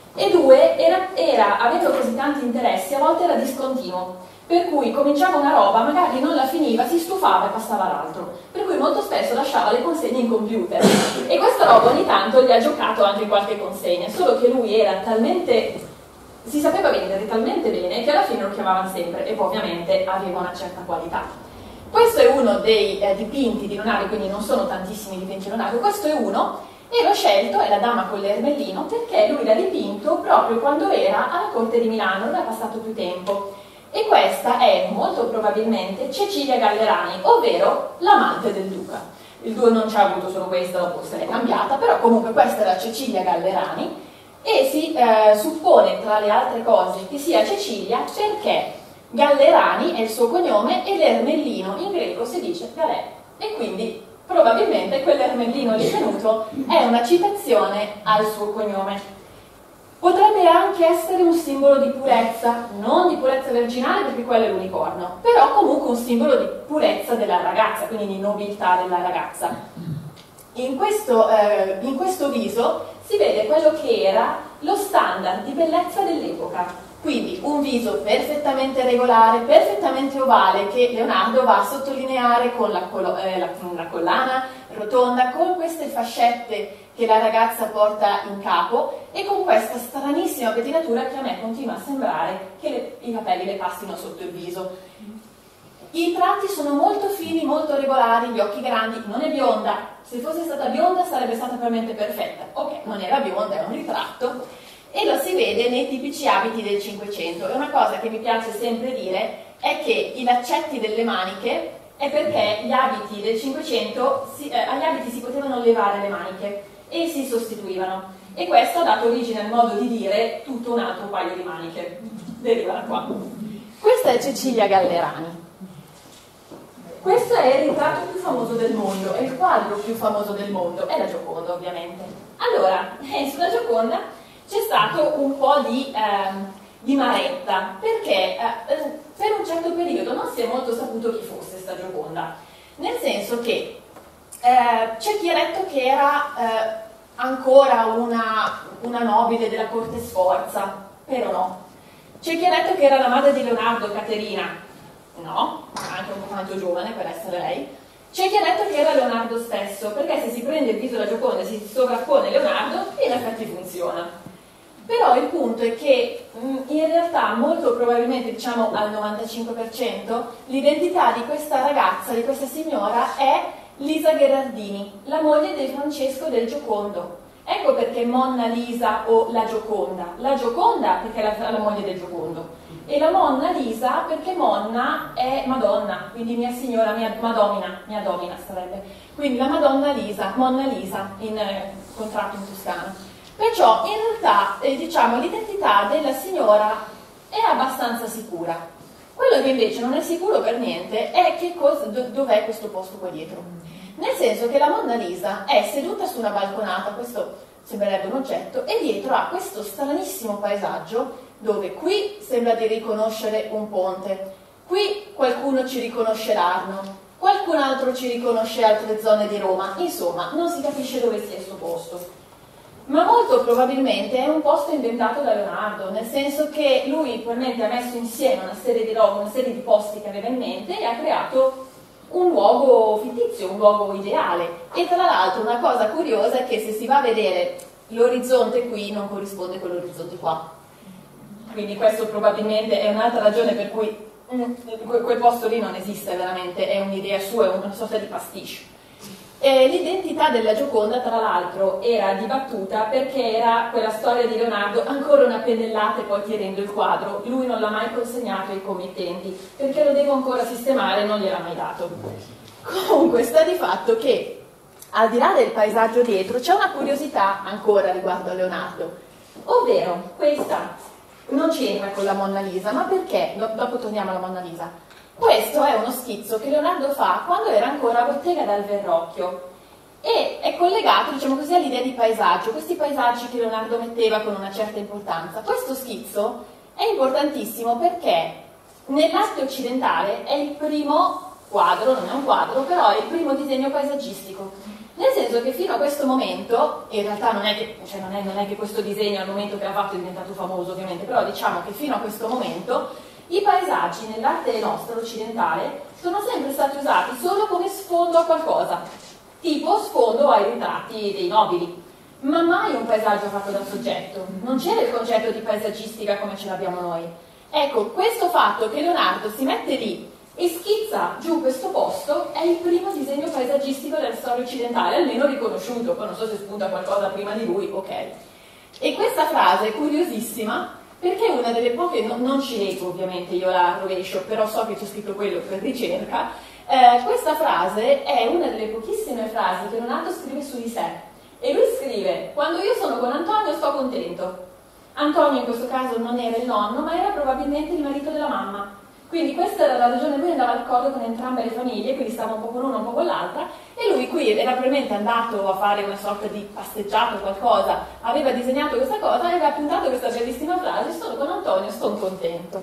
Speaker 2: e due, era, era, avendo così tanti interessi, a volte era discontinuo, per cui cominciava una roba, magari non la finiva, si stufava e passava all'altro, per cui molto spesso lasciava le consegne in computer, e questa roba ogni tanto gli ha giocato anche qualche consegna, solo che lui era talmente, si sapeva vendere talmente bene che alla fine lo chiamavano sempre, e poi ovviamente aveva una certa qualità. Questo è uno dei eh, dipinti di Leonardo, quindi non sono tantissimi dipinti di Leonardo, questo è uno, e l'ho scelto, è la dama con l'ermellino, perché lui l'ha dipinto proprio quando era alla corte di Milano, non ha passato più tempo. E questa è molto probabilmente Cecilia Gallerani, ovvero l'amante del duca. Il duo non ci ha avuto solo questa, dopo se l'è cambiata, però comunque questa era Cecilia Gallerani, e si eh, suppone tra le altre cose che sia Cecilia perché Gallerani è il suo cognome e l'ermellino in greco si dice Galè, e quindi probabilmente quell'ermellino lì tenuto è una citazione al suo cognome. Potrebbe anche essere un simbolo di purezza, non di purezza virginale perché quello è l'unicorno, però comunque un simbolo di purezza della ragazza, quindi di nobiltà della ragazza. In questo, eh, in questo viso si vede quello che era lo standard di bellezza dell'epoca. Quindi un viso perfettamente regolare, perfettamente ovale, che Leonardo va a sottolineare con la, eh, la, la collana rotonda, con queste fascette che la ragazza porta in capo e con questa stranissima pettinatura che a me continua a sembrare che le, i capelli le passino sotto il viso. I tratti sono molto fini, molto regolari, gli occhi grandi, non è bionda. Se fosse stata bionda sarebbe stata probabilmente perfetta. Ok, non era bionda, è un ritratto. E lo si vede nei tipici abiti del Cinquecento. E una cosa che mi piace sempre dire è che i laccetti delle maniche è perché gli abiti del Cinquecento, si, eh, agli abiti si potevano levare le maniche e si sostituivano. E questo ha dato origine al modo di dire tutto un altro paio di maniche. Deriva da qua. Questa è Cecilia Gallerani. Questo è il ritratto più famoso del mondo, è il quadro più famoso del mondo, è la Gioconda ovviamente. Allora, eh, sulla Gioconda c'è stato un po' di, ehm, di maretta, perché eh, per un certo periodo non si è molto saputo chi fosse sta Gioconda, nel senso che eh, c'è chi ha detto che era eh, ancora una, una nobile della corte Sforza, però no. C'è chi ha detto che era la madre di Leonardo, Caterina, no, anche un po' tanto giovane per essere lei. C'è chi ha detto che era Leonardo stesso, perché se si prende il viso della Gioconda e si sovrappone Leonardo, in effetti funziona. Però il punto è che mh, in realtà molto probabilmente, diciamo al novantacinque per cento, l'identità di questa ragazza, di questa signora, è Lisa Gherardini, la moglie di Francesco del Giocondo. Ecco perché Monna Lisa o la Gioconda. La Gioconda perché è la, la moglie del Giocondo e la Monna Lisa perché Monna è Madonna, quindi mia signora, mia Madomina, mia domina sarebbe. Quindi la Madonna Lisa, Monna Lisa in eh, contratto in toscano. Perciò in realtà eh, diciamo l'identità della signora è abbastanza sicura. Quello che invece non è sicuro per niente è che cosa, do, dov'è questo posto qua dietro. Nel senso che la Monna Lisa è seduta su una balconata, questo sembrerebbe un oggetto, e dietro ha questo stranissimo paesaggio dove qui sembra di riconoscere un ponte, qui qualcuno ci riconosce l'Arno, qualcun altro ci riconosce altre zone di Roma, insomma non si capisce dove sia questo posto. Ma molto probabilmente è un posto inventato da Leonardo, nel senso che lui probabilmente ha messo insieme una serie di robe, una serie di posti che aveva in mente e ha creato un luogo fittizio, un luogo ideale. E tra l'altro una cosa curiosa è che se si va a vedere l'orizzonte qui non corrisponde con l'orizzonte qua. Quindi questo probabilmente è un'altra ragione per cui mm, quel posto lì non esiste veramente, è un'idea sua, è una sorta di pastiche. L'identità della Gioconda, tra l'altro, era dibattuta perché era quella storia di Leonardo, ancora una pennellata e poi ti rendo il quadro. Lui non l'ha mai consegnato ai committenti perché lo devo ancora sistemare e non gliel'ha mai dato. Comunque sta di fatto che al di là del paesaggio dietro c'è una curiosità ancora riguardo a Leonardo, ovvero questa non c'entra con la Monna Lisa, ma perché? Dopo torniamo alla Monna Lisa. Questo è uno schizzo che Leonardo fa quando era ancora a Bottega dal Verrocchio e è collegato, diciamo così, all'idea di paesaggio, questi paesaggi che Leonardo metteva con una certa importanza. Questo schizzo è importantissimo perché nell'arte occidentale è il primo quadro, non è un quadro, però è il primo disegno paesaggistico. Nel senso che fino a questo momento, in realtà non è che, cioè non è, non è che questo disegno al momento che l'ha fatto è diventato famoso ovviamente, però diciamo che fino a questo momento i paesaggi nell'arte nostra occidentale sono sempre stati usati solo come sfondo a qualcosa, tipo sfondo ai ritratti dei nobili, ma mai un paesaggio fatto dal soggetto. Non c'era il concetto di paesaggistica come ce l'abbiamo noi. Ecco, questo fatto che Leonardo si mette lì e schizza giù questo posto è il primo disegno paesaggistico della storia occidentale, almeno riconosciuto, poi non so se spunta qualcosa prima di lui, ok. E questa frase è curiosissima perché è una delle poche, no, non ci leggo ovviamente, io la rovescio, però so che c'è scritto quello per ricerca, eh, questa frase è una delle pochissime frasi che Leonardo scrive su di sé, e lui scrive: quando io sono con Antonio sto contento. Antonio in questo caso non era il nonno, ma era probabilmente il marito della mamma. Quindi questa era la ragione, lui andava d'accordo con entrambe le famiglie, quindi stava un po' con una, un po' con l'altra, e lui qui era probabilmente andato a fare una sorta di passeggiato o qualcosa, aveva disegnato questa cosa e aveva puntato questa bellissima frase: sono con Antonio, sto contento.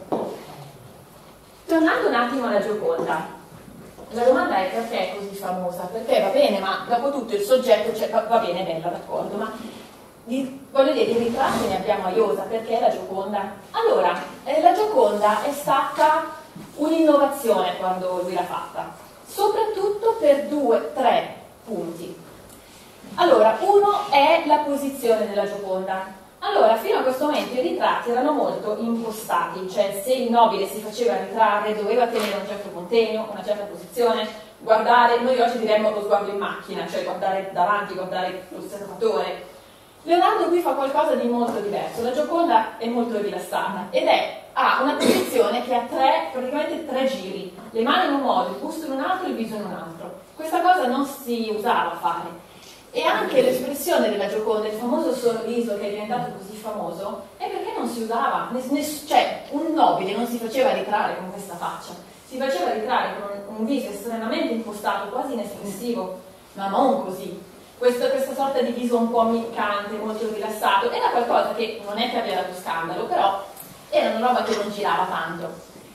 Speaker 2: Tornando un attimo alla Gioconda, la domanda è: perché è così famosa? Perché va bene, ma dopo tutto il soggetto, cioè, va, va bene, bella, d'accordo, ma di, voglio dire, di ritratti ne abbiamo a iosa. Perché la Gioconda? Allora, eh, la Gioconda è stata un'innovazione quando lui l'ha fatta, soprattutto per due, tre punti. Allora, uno è la posizione della Gioconda. Allora, fino a questo momento i ritratti erano molto impostati, cioè se il nobile si faceva ritrarre doveva tenere un certo contegno, una certa posizione, guardare, noi oggi diremmo lo sguardo in macchina, cioè guardare davanti, guardare l'osservatore. Leonardo qui fa qualcosa di molto diverso. La Gioconda è molto rilassata ed è, ha una posizione che ha tre, praticamente tre giri, le mani in un modo, il busto in un altro e il viso in un altro. Questa cosa non si usava fare. E anche l'espressione della Gioconda, il famoso sorriso che è diventato così famoso, è perché non si usava, cioè un nobile non si faceva ritrarre con questa faccia, si faceva ritrarre con un viso estremamente impostato, quasi inespressivo, ma non così. Questa, questa sorta di viso un po' ammiccante, molto rilassato, era qualcosa che non è che abbia dato scandalo, però era una roba che non girava tanto.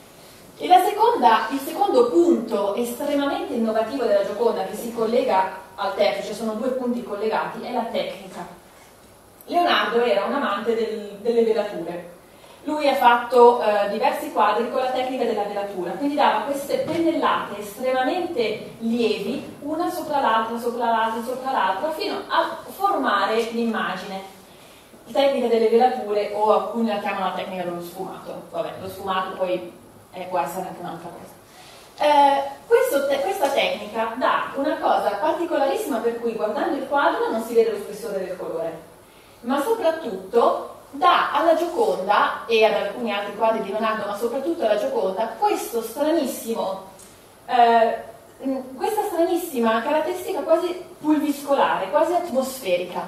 Speaker 2: E la seconda, il secondo punto estremamente innovativo della Gioconda, che si collega al terzo, cioè sono due punti collegati, è la tecnica. Leonardo era un amante del, delle velature. Lui ha fatto eh, diversi quadri con la tecnica della velatura, quindi dava queste pennellate estremamente lievi, una sopra l'altra, sopra l'altra, sopra l'altra, fino a formare l'immagine. La tecnica delle velature, o alcuni la chiamano la tecnica dello sfumato. Vabbè, lo sfumato poi eh, può essere anche un'altra cosa. Eh, questo te questa tecnica dà una cosa particolarissima, per cui guardando il quadro non si vede lo spessore del colore, ma soprattutto dà alla Gioconda e ad alcuni altri quadri di Leonardo, ma soprattutto alla Gioconda, questo stranissimo, eh, questa stranissima caratteristica quasi pulviscolare, quasi atmosferica,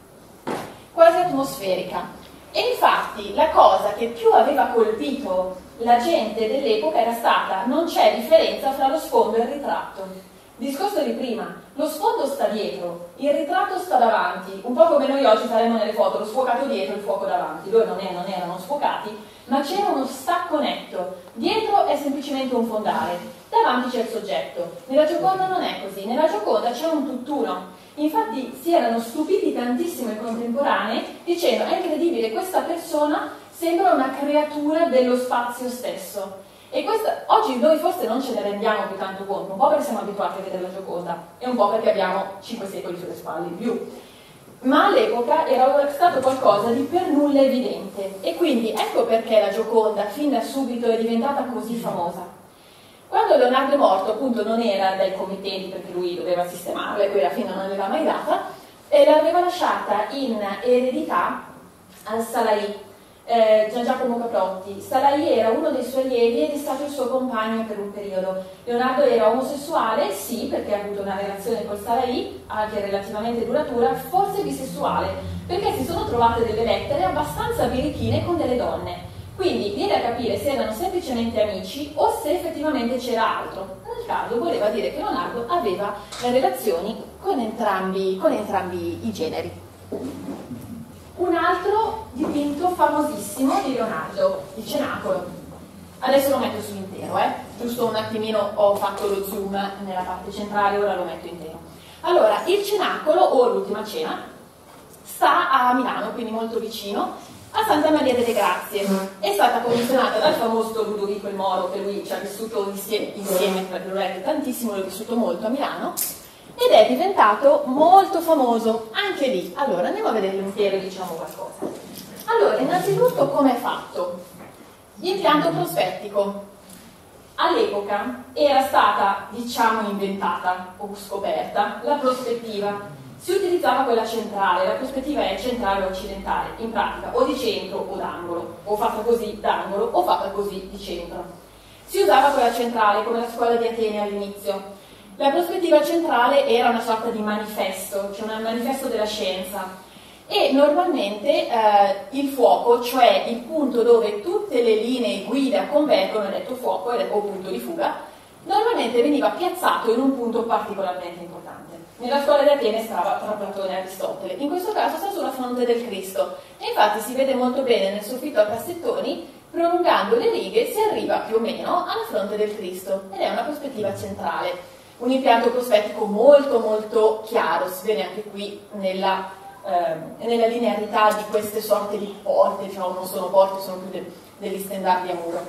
Speaker 2: quasi atmosferica. E infatti la cosa che più aveva colpito la gente dell'epoca era stata: non c'è differenza fra lo sfondo e il ritratto. Discorso di prima, lo sfondo sta dietro, il ritratto sta davanti, un po' come noi oggi faremo nelle foto, lo sfocato dietro e il fuoco davanti. Loro non, non erano sfocati, ma c'era uno stacco netto. Dietro è semplicemente un fondale, davanti c'è il soggetto. Nella Gioconda non è così, nella Gioconda c'è un tutt'uno. Infatti si erano stupiti tantissimo i contemporanei dicendo: è incredibile, questa persona sembra una creatura dello spazio stesso. E questa, oggi noi forse non ce ne rendiamo più tanto conto, un po' perché siamo abituati a vedere la Gioconda e un po' perché abbiamo cinque secoli sulle spalle in più, ma all'epoca era stato qualcosa di per nulla evidente, e quindi ecco perché la Gioconda fin da subito è diventata così famosa. Quando Leonardo è morto, appunto, non era dai committenti, perché lui doveva sistemarla e poi alla fine non l'aveva mai data, e l'aveva lasciata in eredità al Salai, Eh, Gian Giacomo Caprotti. Salai era uno dei suoi allievi ed è stato il suo compagno per un periodo. Leonardo era omosessuale, sì, perché ha avuto una relazione col Salai, anche relativamente duratura, forse bisessuale, perché si sono trovate delle lettere abbastanza birichine con delle donne. Quindi viene a capire se erano semplicemente amici o se effettivamente c'era altro. Nel caso voleva dire che Leonardo aveva relazioni con entrambi, con entrambi i generi. Un altro dipinto famosissimo di Leonardo, il Cenacolo. Adesso lo metto sull'intero, eh? Giusto un attimino, ho fatto lo zoom nella parte centrale, ora lo metto intero. Allora, il Cenacolo, o l'Ultima Cena, sta a Milano, quindi molto vicino, a Santa Maria delle Grazie. È stata commissionata dal famoso Ludovico il Moro, che lui ci ha vissuto insieme, insieme tra virgolette, tantissimo, l'ho vissuto molto a Milano, ed è diventato molto famoso anche lì. Allora, andiamo a vedere l'intero, diciamo qualcosa. Allora, innanzitutto come è fatto? L'impianto prospettico. All'epoca era stata, diciamo, inventata o scoperta la prospettiva. Si utilizzava quella centrale, la prospettiva è centrale o occidentale, in pratica o di centro o d'angolo, o fatta così d'angolo o fatta così di centro. Si usava quella centrale come la scuola di Atene all'inizio. La prospettiva centrale era una sorta di manifesto, cioè un manifesto della scienza, e normalmente eh, il fuoco, cioè il punto dove tutte le linee guida convergono, detto fuoco o punto di fuga, normalmente veniva piazzato in un punto particolarmente importante. Nella scuola di Atene stava tra Platone e Aristotele, in questo caso sta sulla fronte del Cristo, e infatti si vede molto bene nel soffitto a cassettoni, prolungando le righe si arriva più o meno alla fronte del Cristo, ed è una prospettiva centrale. Un impianto prospettico molto molto chiaro, si vede anche qui nella, eh, nella linearità di queste sorte di porte, diciamo non sono porte, sono più de degli stendardi a muro.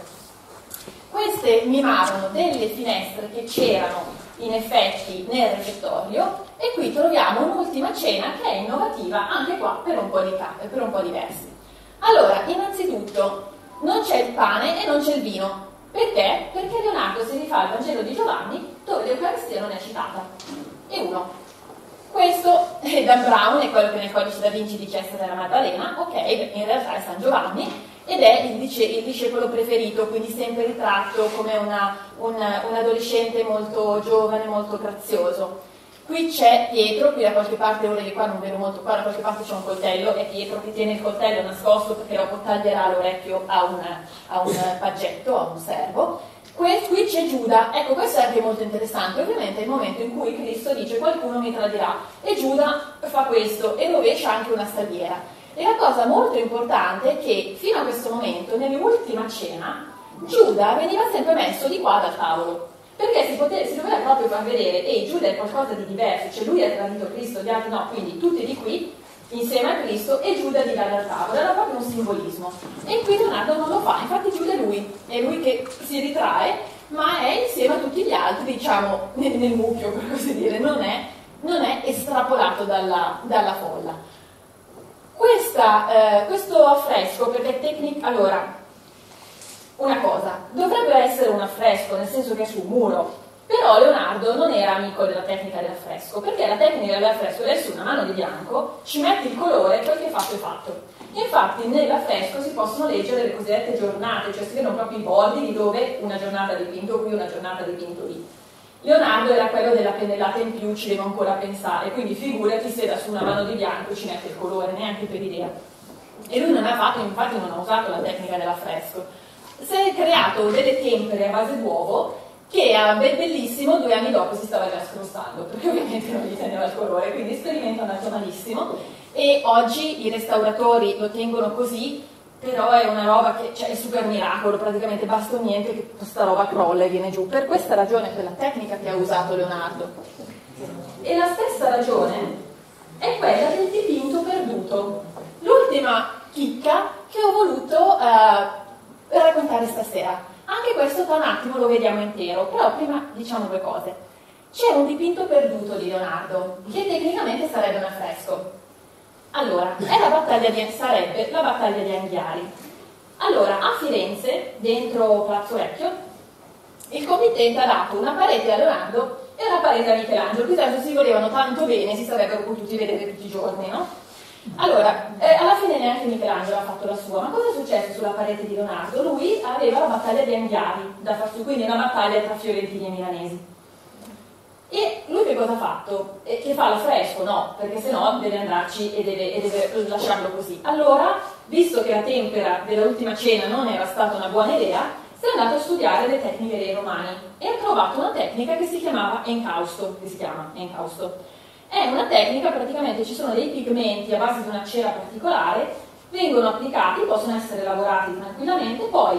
Speaker 2: Queste mimavano delle finestre che c'erano in effetti nel refettorio, e qui troviamo un'ultima cena che è innovativa anche qua per un po' di, per un po' di versi. Allora, innanzitutto non c'è il pane e non c'è il vino. Perché? Perché Leonardo si rifà al Vangelo di Giovanni, dove l'Eucaristia non è citata. E uno. Questo è Dan Brown, è quello che nel Codice da Vinci dice essere la Maddalena, ok, in realtà è San Giovanni, ed è il, dice, il discepolo preferito, quindi sempre ritratto come una, un, un adolescente molto giovane, molto grazioso. Qui c'è Pietro, qui da qualche parte, ora che qua non vedo molto, qua da qualche parte c'è un coltello, è Pietro che tiene il coltello nascosto perché dopo taglierà l'orecchio a un, a un paggetto, a un servo. Qui, qui c'è Giuda, ecco questo è anche molto interessante, ovviamente è il momento in cui Cristo dice qualcuno mi tradirà, e Giuda fa questo e rovescia anche una stagliera. E la cosa molto importante è che fino a questo momento, nell'ultima cena, Giuda veniva sempre messo di qua dal tavolo, perché si, poteva, si doveva proprio far vedere, ehi, Giuda è qualcosa di diverso, cioè lui ha tradito Cristo, gli altri no, quindi tutti di qui, insieme a Cristo, e Giuda di là dal tavolo, era proprio un simbolismo. E qui Leonardo non lo fa, infatti Giuda è lui, è lui che si ritrae, ma è insieme a tutti gli altri, diciamo, nel, nel mucchio, per così dire, non è, non è estrapolato dalla, dalla folla. Questa, eh, questo affresco, perché tecnica, allora, una cosa, dovrebbe essere un affresco, nel senso che è sul muro, però Leonardo non era amico della tecnica dell'affresco, perché la tecnica dell'affresco è su una mano di bianco, ci metti il colore, quel che è fatto è fatto. Infatti nell'affresco si possono leggere le cosiddette giornate, cioè si vedono proprio i bordi di dove una giornata dipinto qui, una giornata dipinto lì. Leonardo era quello della pennellata in più, ci devo ancora pensare, quindi figurati se da su una mano di bianco ci mette il colore, neanche per idea. E lui non ha fatto, infatti non ha usato la tecnica dell'affresco. Si è creato delle tempere a base d'uovo che a bellissimo due anni dopo si stava già scrostando, perché ovviamente non gli teneva il colore, quindi l'esperimento è andato malissimo e oggi i restauratori lo tengono così, però è una roba che, cioè, è super miracolo, praticamente basta niente che questa roba crolla e viene giù. Per questa ragione, per la tecnica che ha usato Leonardo. E la stessa ragione è quella del dipinto perduto. L'ultima chicca che ho voluto eh, raccontare stasera. Anche questo tra un attimo lo vediamo intero, però prima diciamo due cose. C'è un dipinto perduto di Leonardo, che tecnicamente sarebbe un affresco. Allora, è la battaglia di, sarebbe la battaglia di Anghiari. Allora, a Firenze, dentro Palazzo Vecchio, il committente ha dato una parete a Leonardo e una parete a Michelangelo, qui tanto si volevano tanto bene, si sarebbero potuti vedere tutti i giorni, no? Allora, eh, alla fine neanche Michelangelo ha fatto la sua, ma cosa è successo sulla parete di Leonardo? Lui aveva la battaglia di Anghiari da far su, quindi una battaglia tra fiorentini e milanesi. E lui che cosa ha fatto? E che fa l'affresco? No, perché sennò deve andarci e deve, e deve lasciarlo così. Allora, visto che la tempera dell'ultima cena non era stata una buona idea, si è andato a studiare le tecniche dei romani e ha trovato una tecnica che si chiamava encausto, che si chiama encausto. È una tecnica, praticamente ci sono dei pigmenti a base di una cera particolare, vengono applicati, possono essere lavorati tranquillamente, poi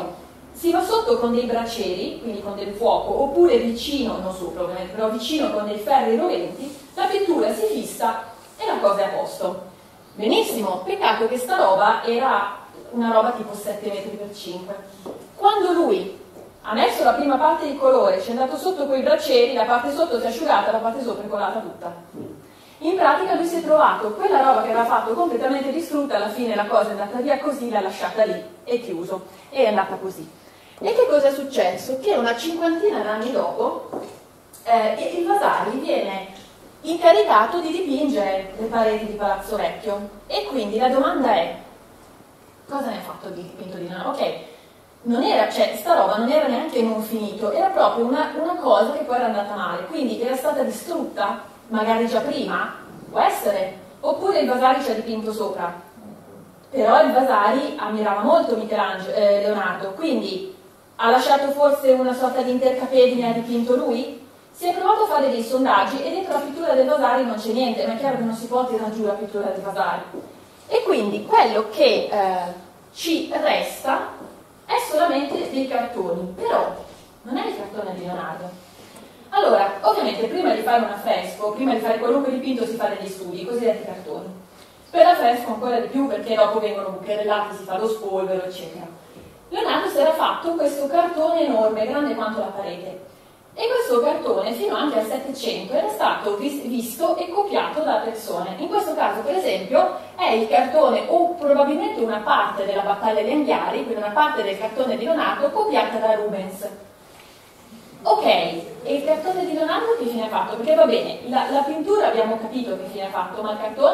Speaker 2: si va sotto con dei bracieri, quindi con del fuoco, oppure vicino, non sopra ovviamente, però vicino con dei ferri roventi, la pittura si fissa e la cosa è a posto. Benissimo, peccato che sta roba era una roba tipo sette metri per cinque. Quando lui ha messo la prima parte di colore, ci è andato sotto coi bracieri, la parte sotto si è asciugata, la parte sopra è colata tutta. In pratica lui si è trovato quella roba che aveva fatto completamente distrutta, alla fine la cosa è andata via così, l'ha lasciata lì, è chiuso, e è andata così. E che cosa è successo? Che una cinquantina d'anni dopo eh, il Vasari viene incaricato di dipingere le pareti di Palazzo Vecchio, e quindi la domanda è: cosa ne ha fatto di dipinto di Leonardo? Ok, non era, cioè, sta roba non era neanche non finito, era proprio una, una cosa che poi era andata male, quindi era stata distrutta, magari già prima, può essere, oppure il Vasari ci ha dipinto sopra, però il Vasari ammirava molto Michelangelo, eh, Leonardo, quindi ha lasciato forse una sorta di intercapedine e ha dipinto lui? Si è provato a fare dei sondaggi e dentro la pittura del Vasari non c'è niente, ma è chiaro che non si può tirare giù la pittura del Vasari. E quindi quello che eh, ci resta è solamente dei cartoni, però non è il cartone di Leonardo. Allora, ovviamente prima di fare un affresco, prima di fare qualunque dipinto si fa degli studi, cosiddetti cartoni. Per l'affresco ancora di più, perché dopo vengono bucherellati, si fa lo spolvero, eccetera. Leonardo si era fatto questo cartone enorme, grande quanto la parete. E questo cartone, fino anche al Settecento, era stato vis visto e copiato da persone. In questo caso, per esempio, è il cartone, o probabilmente una parte della battaglia di Anghiari, quindi una parte del cartone di Leonardo, copiata da Rubens. Ok, e il cartone di Leonardo che fine ha fatto? Perché va bene, la, la pittura abbiamo capito che fine ha fatto, ma il cartone?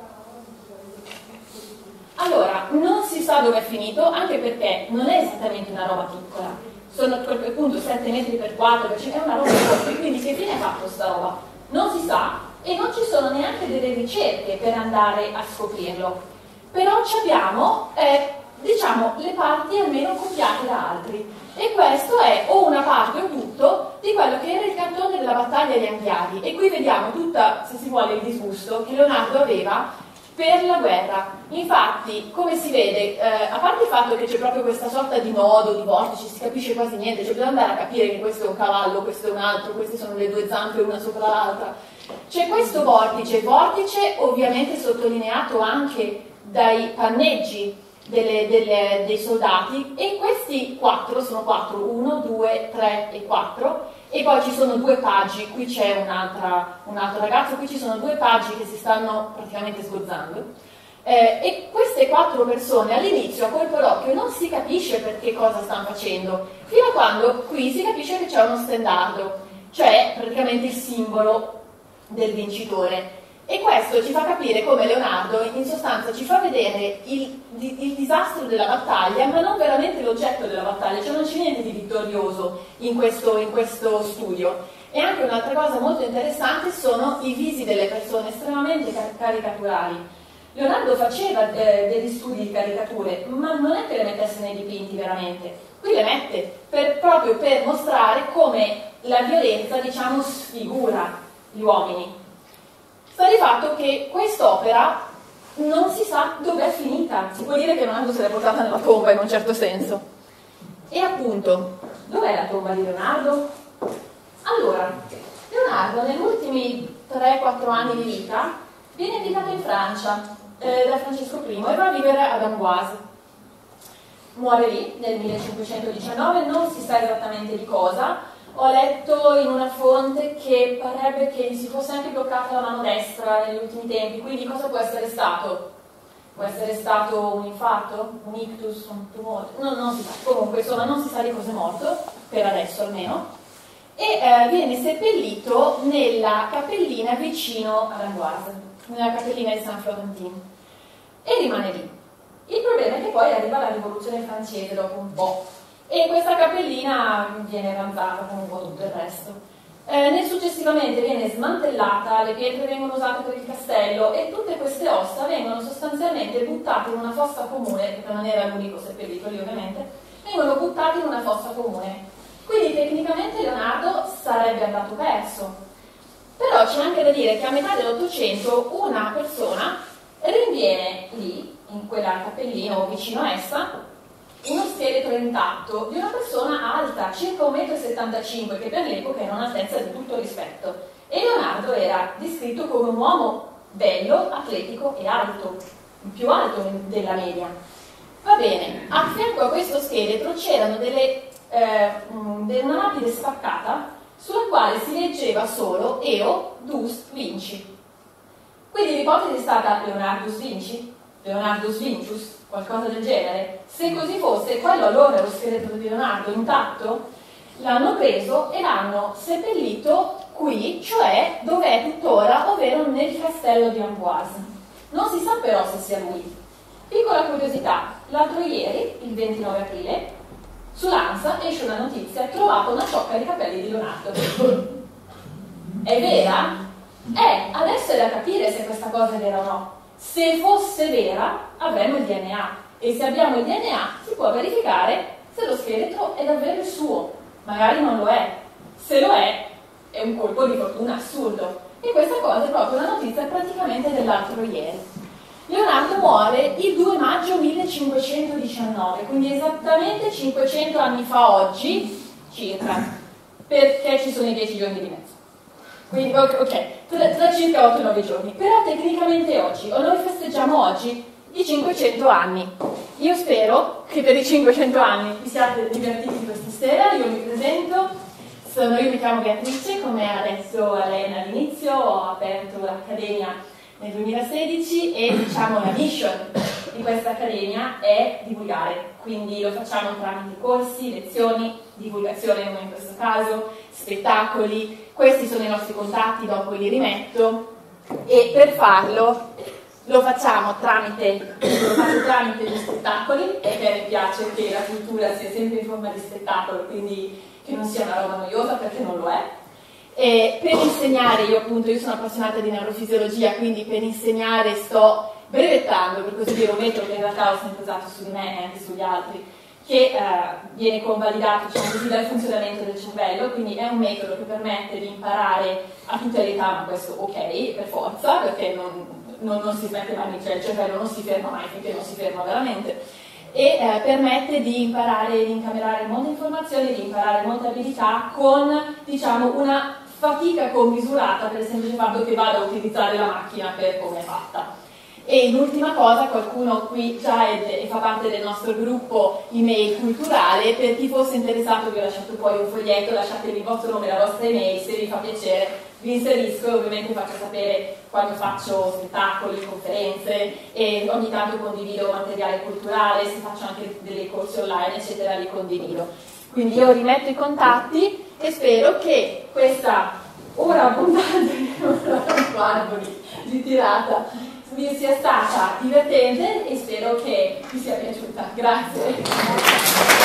Speaker 2: Allora, non si sa dove è finito, anche perché non è esattamente una roba piccola. Sono appunto sette metri per quattro, è una roba piccola, quindi che fine ha fatto sta roba? Non si sa, e non ci sono neanche delle ricerche per andare a scoprirlo. Però abbiamo, eh, diciamo, le parti almeno copiate da altri. E questo è o una parte o tutto di quello che era il cartone della battaglia di Anghiari. E qui vediamo tutta, se si vuole, il disgusto che Leonardo aveva per la guerra. Infatti, come si vede, eh, a parte il fatto che c'è proprio questa sorta di nodo, di vortice, si capisce quasi niente, cioè bisogna andare a capire che questo è un cavallo, questo è un altro, queste sono le due zampe una sopra l'altra. C'è questo vortice, vortice ovviamente sottolineato anche dai panneggi delle, delle, dei soldati, e questi quattro sono quattro, uno, due, tre e quattro, e poi ci sono due paggi, qui c'è un altro ragazzo, qui ci sono due paggi che si stanno praticamente sgozzando, eh, e queste quattro persone all'inizio a colpo d'occhio non si capisce per che cosa stanno facendo, fino a quando qui si capisce che c'è uno stendardo, cioè praticamente il simbolo del vincitore. E questo ci fa capire come Leonardo, in sostanza, ci fa vedere il, il disastro della battaglia, ma non veramente l'oggetto della battaglia, cioè non c'è niente di vittorioso in questo, in questo studio. E anche un'altra cosa molto interessante sono i visi delle persone, estremamente car caricaturali. Leonardo faceva eh, degli studi di caricature, ma non è che le mettesse nei dipinti veramente. Qui le mette per, proprio per mostrare come la violenza, diciamo, sfigura gli uomini. Sta di fatto che quest'opera non si sa dove è finita, si può dire che Leonardo se l'è portata nella tomba in un certo senso. E appunto, dov'è la tomba di Leonardo? Allora, Leonardo negli ultimi tre quattro anni di vita viene invitato in Francia eh, da Francesco primo e va a vivere ad Amboise. Muore lì nel millecinquecentodiciannove, non si sa esattamente di cosa. Ho letto in una fonte che parebbe che si fosse anche bloccata la mano destra negli ultimi tempi, quindi cosa può essere stato? Può essere stato un infarto, un ictus, un tumore, no, non si sa, comunque insomma non si sa di cosa è morto, per adesso almeno, e eh, viene seppellito nella cappellina vicino ad Amboise, nella cappellina di San Florentin, e rimane lì. Il problema è che poi arriva la rivoluzione francese dopo un po', e questa cappellina viene ranzata come un po' tutto il resto. Eh, nel successivamente viene smantellata, le pietre vengono usate per il castello e tutte queste ossa vengono sostanzialmente buttate in una fossa comune, perché non era l'unico seppellito lì ovviamente, vengono buttate in una fossa comune. Quindi tecnicamente Leonardo sarebbe andato perso. Però c'è anche da dire che a metà dell'Ottocento una persona rinviene lì, in quella cappellina o vicino a essa, uno scheletro intatto di una persona alta, circa un metro e settantacinque, che per l'epoca era un'altezza di tutto rispetto. E Leonardo era descritto come un uomo bello, atletico e alto, più alto della media. Va bene, a fianco a questo scheletro c'erano delle, eh, una lapide spaccata sulla quale si leggeva solo Eo dus Vinci. Quindi l'ipotesi è stata Leonardus Vinci? Leonardus Vincius? Qualcosa del genere? Se così fosse, quello allora è lo scheletro di Leonardo intatto? L'hanno preso e l'hanno seppellito qui, cioè dove è tuttora, ovvero nel castello di Amboise. Non si sa però se sia lui. Piccola curiosità, l'altro ieri, il ventinove aprile, su L'Ansa esce una notizia: trovato una ciocca di capelli di Leonardo. È vera? Eh, adesso è da capire se questa cosa è vera o no. Se fosse vera, avremo il D N A. E se abbiamo il D N A, si può verificare se lo scheletro è davvero il suo. Magari non lo è. Se lo è, è un colpo di fortuna assurdo. E questa cosa è proprio una notizia praticamente dell'altro ieri. Leonardo muore il due maggio millecinquecentodiciannove, quindi esattamente cinquecento anni fa oggi, circa, perché ci sono i dieci giorni di mezzo. Quindi, ok, tra, tra circa otto nove giorni. Però tecnicamente oggi, o noi festeggiamo oggi, i cinquecento anni. Io spero che per i cinquecento anni vi siate divertiti questa sera. Io mi presento, sono, io mi chiamo Beatrice, come ha detto Elena all'inizio, ho aperto l'accademia nel duemilasedici e diciamo la mission di questa accademia è divulgare, quindi lo facciamo tramite corsi, lezioni, divulgazione come in questo caso, spettacoli. Questi sono i nostri contatti, dopo li rimetto, e per farlo lo facciamo tramite, lo faccio tramite gli spettacoli, perché mi piace che la cultura sia sempre in forma di spettacolo, quindi che non sia una roba noiosa, perché non lo è. E per insegnare, io appunto, io sono appassionata di neurofisiologia, quindi per insegnare sto brevettando, per così dire, un metodo che in realtà ho sempre usato su di me e anche sugli altri, che eh, viene convalidato, diciamo così, dal funzionamento del cervello, quindi è un metodo che permette di imparare a tutte le età, ma questo ok, per forza, perché non, non, non si smette mai, cioè il cervello non si ferma mai finché non si ferma veramente, e eh, permette di imparare, di incamerare molte informazioni, di imparare molte abilità con, diciamo, una fatica commisurata per il semplice fatto che vada a utilizzare la macchina per come è fatta. E in ultima cosa, qualcuno qui già è, è, fa parte del nostro gruppo email culturale, per chi fosse interessato vi ho lasciato poi un foglietto, lasciatevi il vostro nome e la vostra email, se vi fa piacere vi inserisco e ovviamente faccio sapere quando faccio spettacoli, conferenze, e ogni tanto condivido materiale culturale, se faccio anche dei corsi online eccetera li condivido. Quindi io rimetto i contatti e spero che questa ora abbondante di, di tirata vi sia stata divertente e spero che vi sia piaciuta. Grazie.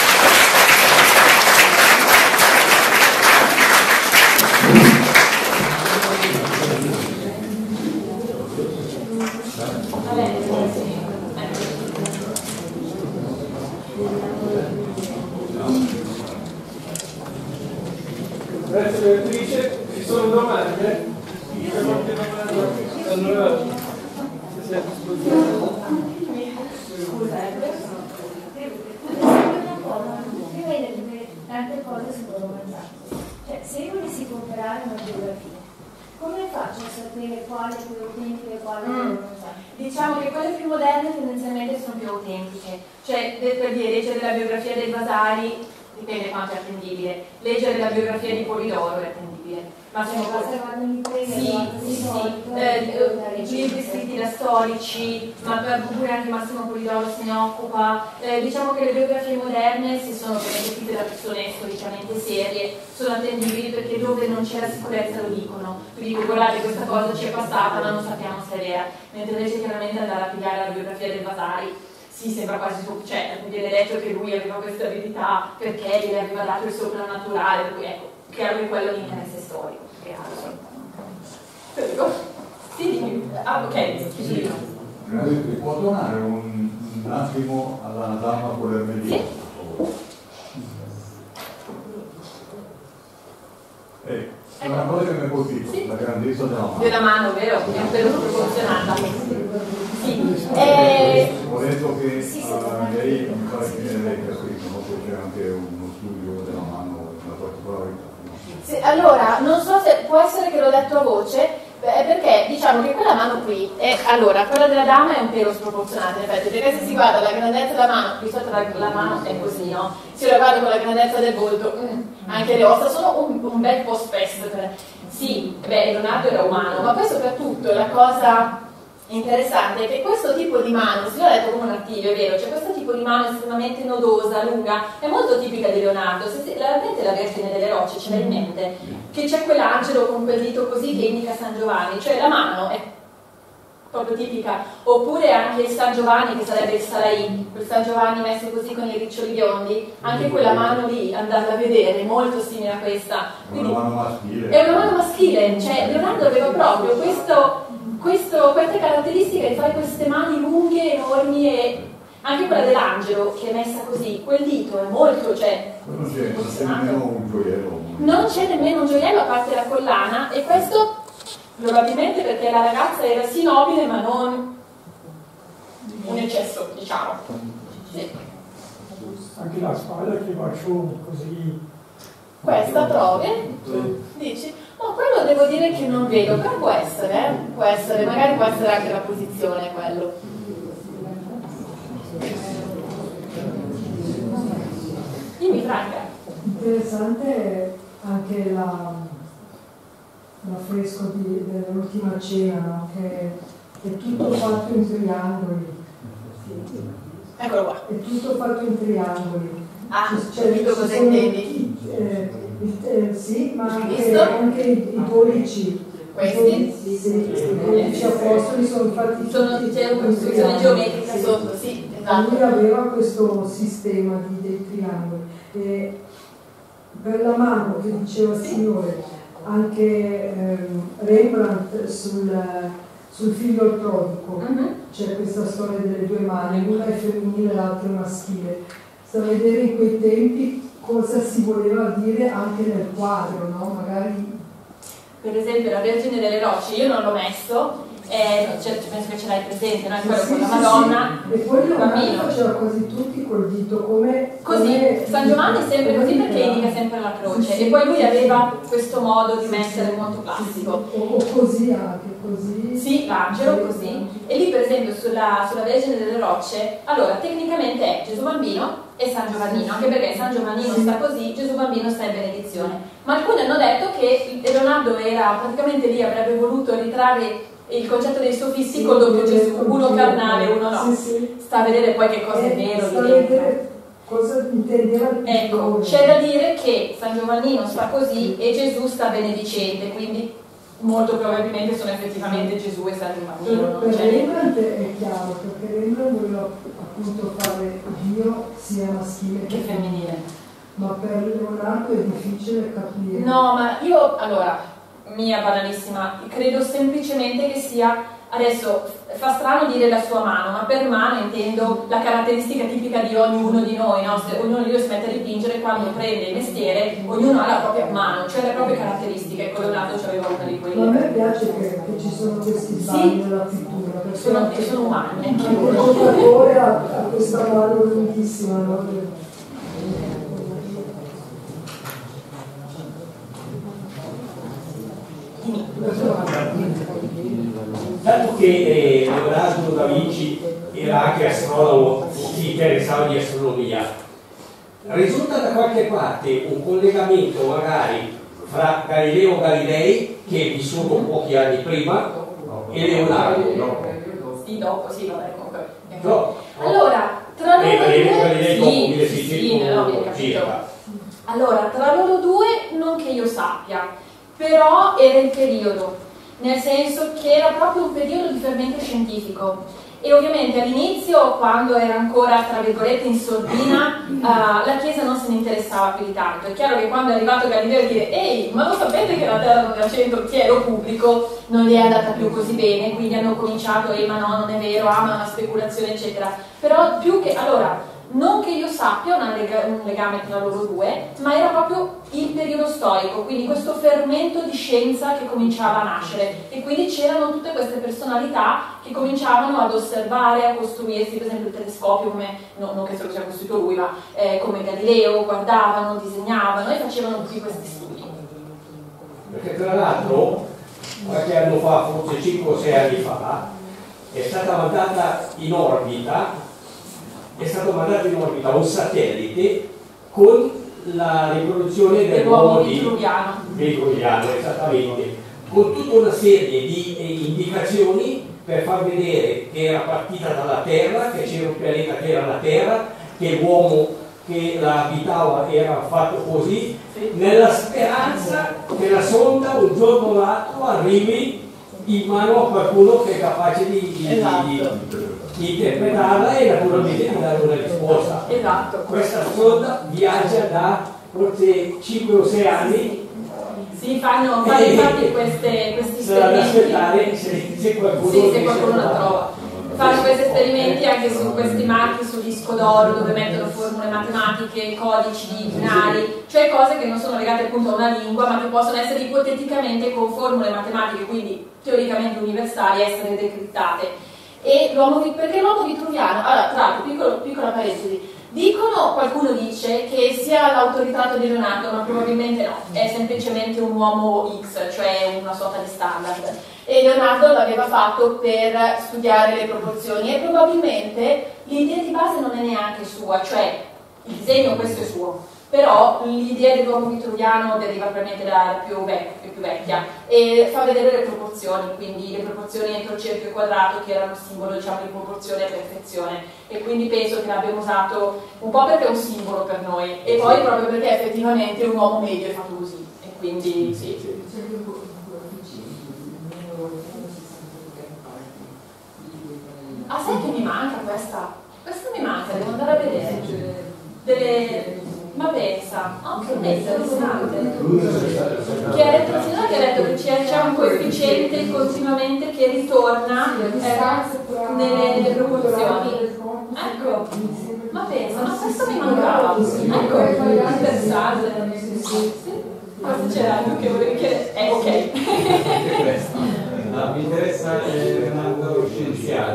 Speaker 1: Grazie Beatrice, ci sono domande? Allora, se sei a disposizione.
Speaker 3: Scusa, prima di dire tante cose si possono mangiare. Cioè, se io volessi comprare una biografia, come faccio a sapere quale è più autentica e quale mm. non mangiare?
Speaker 2: Diciamo che quelle più moderne tendenzialmente sono più autentiche. Cioè, per dire, leggere la biografia dei Vasari dipende quanto è attendibile. Leggere la biografia di Polidoro è attendibile. Ma sono cose... Sì, sì, sì. Eh, libri scritti da storici, ma pure anche Massimo Polidoro se ne occupa. Eh, diciamo che le biografie moderne, se sono scritte da persone storicamente serie, sono attendibili perché dove non c'è la sicurezza lo dicono. Quindi dico, guardate, questa cosa ci è passata, ma non sappiamo se è vera. Mentre invece chiaramente andare a pigliare la biografia del Vasari, sì, sembra quasi sufficiente, viene detto che lui aveva questa abilità perché gli aveva dato il soprannaturale, per cui ecco, chiaro che quello è l'interesse storico. Prego. Sì, ah, ok, sì.
Speaker 4: Grazie, può tornare un, un attimo alla dama con l'ermelia? Sì. Eh, è una cosa che mi ha colpito. Sì. la grandezza della mano.
Speaker 2: Della mano, vero? È un pelo sproporzionata. Sì. E...
Speaker 4: Ho detto che uh, lei mi pare che lei ha scritto, no? Che c'è anche uno studio della mano, una particolarità. No?
Speaker 2: Sì, allora, non so se può essere che l'ho detto a voce, beh, perché diciamo che quella mano qui è, allora, quella della dama è un pelo sproporzionato, in effetti, perché se si guarda la grandezza della mano, di solito la, la mano è così, no? Se la guarda con la grandezza del volto, mm, anche le ossa sono un, un bel po' spesse. Sì, beh, Leonardo era umano, ma poi soprattutto la cosa interessante è che questo tipo di mano, si l'ho detto come un attivo, è vero, cioè questo tipo di mano estremamente nodosa, lunga, è molto tipica di Leonardo. Se si, la vedete la Vergine delle Rocce, ce l'ha in mente, che c'è quell'angelo con quel dito così che indica San Giovanni, cioè la mano è proprio tipica, oppure anche il San Giovanni, che sarebbe il Sarai, quel San Giovanni messo così con i riccioli biondi, anche quella mano lì, andarla a vedere, è molto simile a questa. Quindi,
Speaker 4: è una mano maschile.
Speaker 2: È una mano maschile, cioè Leonardo aveva proprio questo, questo, queste caratteristiche di fare queste mani lunghe, enormi, e anche quella dell'angelo, che è messa così, quel dito è molto, cioè,
Speaker 4: non c'è, non c'è nemmeno un gioiello.
Speaker 2: Non c'è nemmeno un gioiello a parte la collana, e questo probabilmente perché la ragazza era sì nobile ma non un eccesso, diciamo. Sì.
Speaker 5: Anche la spalla che va su così.
Speaker 2: Questa trovi? Dici? No, quello devo dire che non vedo, però può essere, eh? Può essere, magari può essere anche la posizione quello. Dimmi Franca.
Speaker 6: Interessante anche la l'affresco dell'ultima cena, no? Che è tutto fatto in triangoli.
Speaker 2: Eccolo qua.
Speaker 6: È tutto fatto in triangoli.
Speaker 2: Ah,
Speaker 6: cioè,
Speaker 2: capito cosa intendi?
Speaker 6: Eh, eh, sì, ma anche,
Speaker 2: Visto?
Speaker 6: anche i, i pollici.
Speaker 2: Questi?
Speaker 6: Sì, sì, i pollici apostoli sono fatti
Speaker 2: Sono,
Speaker 6: tutti
Speaker 2: c'è una costruzione geometrica sotto, sì, esatto.
Speaker 6: Lui aveva questo sistema di, dei triangoli. E per la mano che diceva il Signore, anche ehm, Rembrandt sul, sul figlio il prodigo, uh-huh. C'è questa storia delle due mani, una è femminile e l'altra è maschile. Sta a vedere in quei tempi cosa si voleva dire anche nel quadro, no? Magari...
Speaker 2: Per esempio la Vergine delle Rocce, io non l'ho messo, eh, cioè, penso che ce l'hai presente, no? Quello
Speaker 6: sì,
Speaker 2: con la
Speaker 6: sì,
Speaker 2: Madonna,
Speaker 6: sì. E poi
Speaker 2: il bambino.
Speaker 6: faceva quasi tutti col dito, come...
Speaker 2: Così,
Speaker 6: come
Speaker 2: San Giovanni è sempre così perché indica sempre la croce, sì, sì, e poi lui aveva questo modo di mettere molto classico.
Speaker 6: O, o così anche, così.
Speaker 2: Sì, l'angelo così. E lì per esempio sulla, sulla Vergine delle Rocce, allora tecnicamente è Gesù Bambino e San Giovannino, anche perché San Giovannino sta così, Gesù Bambino sta in benedizione. Ma alcuni hanno detto che Leonardo era praticamente lì, avrebbe voluto ritrarre il concetto dei sofisti sì, col doppio Gesù, uno carnale, uno no. Sì, sì. Sta a vedere poi che cosa è vero
Speaker 6: sta
Speaker 2: lì
Speaker 6: a vedere cosa intendeva il
Speaker 2: Ecco, c'è da dire che San Giovannino sta così e Gesù sta benedicente, quindi molto probabilmente sono effettivamente Gesù e San Giovannino.
Speaker 6: Per, per Rembrandt è chiaro, perché Rembrandt voleva appunto fare Dio sia maschile
Speaker 2: che femminile.
Speaker 6: Ma per Leonardo è difficile capire.
Speaker 2: No, ma io, allora, mia banalissima, credo semplicemente che sia, adesso fa strano dire la sua mano, ma per mano intendo la caratteristica tipica di ognuno di noi, no? Se ognuno di noi si mette a dipingere, quando prende il mestiere, ognuno ha la propria mano, cioè le proprie caratteristiche, ecco Leonardo aveva una di quelle.
Speaker 6: Ma a me piace che, che ci sono questi sbagli sì, nella pittura, perché
Speaker 2: sono, anche, sono umani.
Speaker 6: Anche il giocatore ha, ha questa mano lunghissima, no?
Speaker 7: Dato che eh, Leonardo da Vinci era anche astronomo, si interessava di astronomia, risulta da qualche parte un collegamento magari fra Galileo Galilei, che è vissuto pochi anni prima, e Leonardo? No.
Speaker 2: Sì, dopo, sì, vabbè, comunque.
Speaker 7: No.
Speaker 2: Allora, tra loro
Speaker 7: eh, Galileo Galilei dopo
Speaker 2: sì,
Speaker 7: milleseicento circa.
Speaker 2: Allora, tra loro due non che io sappia, però era il periodo, nel senso che era proprio un periodo di fermento scientifico e ovviamente all'inizio, quando era ancora tra virgolette in sordina, uh, la Chiesa non se ne interessava più di tanto. È chiaro che quando è arrivato Galileo a dire ehi, ma lo sapete che la Terra non è al centro, chiaro pubblico, non gli è andata più così bene, quindi hanno cominciato, eh ma no, non è vero, ah ma è una speculazione eccetera. Però più che, allora, non che io sappia una lega, un legame tra loro due, ma era proprio il periodo storico, quindi questo fermento di scienza che cominciava a nascere, e quindi c'erano tutte queste personalità che cominciavano ad osservare, a costruirsi, per esempio il telescopio, come, no, non che se lo sia costruito lui, ma eh, come Galileo, guardavano, disegnavano e facevano tutti questi studi.
Speaker 7: Perché tra l'altro, qualche anno fa, forse cinque o sei anni fa, è stata mandata in orbita è stato mandato in orbita un satellite con la riproduzione dell'uomo di Vitruviano. Vitruviano, esattamente, con tutta una serie di eh, indicazioni per far vedere che era partita dalla Terra, che c'era un pianeta che era la Terra, che l'uomo che la abitava era fatto così, sì, nella speranza che la sonda un giorno o l'altro arrivi in mano a qualcuno che è capace di, di, esatto. di, di interpretarla e naturalmente di dare una risposta.
Speaker 2: Esatto.
Speaker 7: Questa sonda viaggia da forse cinque o sei anni.
Speaker 2: Si fanno, fanno infatti queste, questi esperimenti.
Speaker 7: Da aspettare se, se qualcuno,
Speaker 2: sì, se qualcuno la trova. Fanno questi esperimenti anche su questi marchi su disco d'oro dove mettono formule matematiche, codici binari, cioè cose che non sono legate appunto a una lingua ma che possono essere ipoteticamente con formule matematiche, quindi teoricamente universali, essere decrittate. E l'uomo, perché l'uomo vitruviano, allora tra l'altro piccolo, piccola parentesi, dicono, qualcuno dice che sia l'autoritratto di Leonardo, ma probabilmente no, è semplicemente un uomo X, cioè una sorta di standard. E Leonardo l'aveva fatto per studiare le proporzioni e probabilmente l'idea di base non è neanche sua, cioè il disegno questo è suo, però l'idea dell'uomo vitruviano deriva probabilmente dalla più, vec più vecchia e fa vedere le proporzioni, quindi le proporzioni entro cerchio e quadrato che erano simbolo, diciamo, di proporzione e perfezione, e quindi penso che l'abbiamo usato un po' perché è un simbolo per noi e poi proprio perché effettivamente un uomo medio è fatto così, e quindi sì. Ah, sai che mi manca questa? Questa mi manca, devo andare a vedere. Delle... Ma pensa, anche oh, interessante. Che ha detto, signora che ha detto che c'è un coefficiente continuamente che ritorna eh, nelle, nelle proporzioni. Ecco, ma pensa, ma questo mi mancava. Ecco, interessante. Cosa c'era tu che volevi chiedere? Eh, ok.
Speaker 8: No, mi interessa Leonardo scienziale,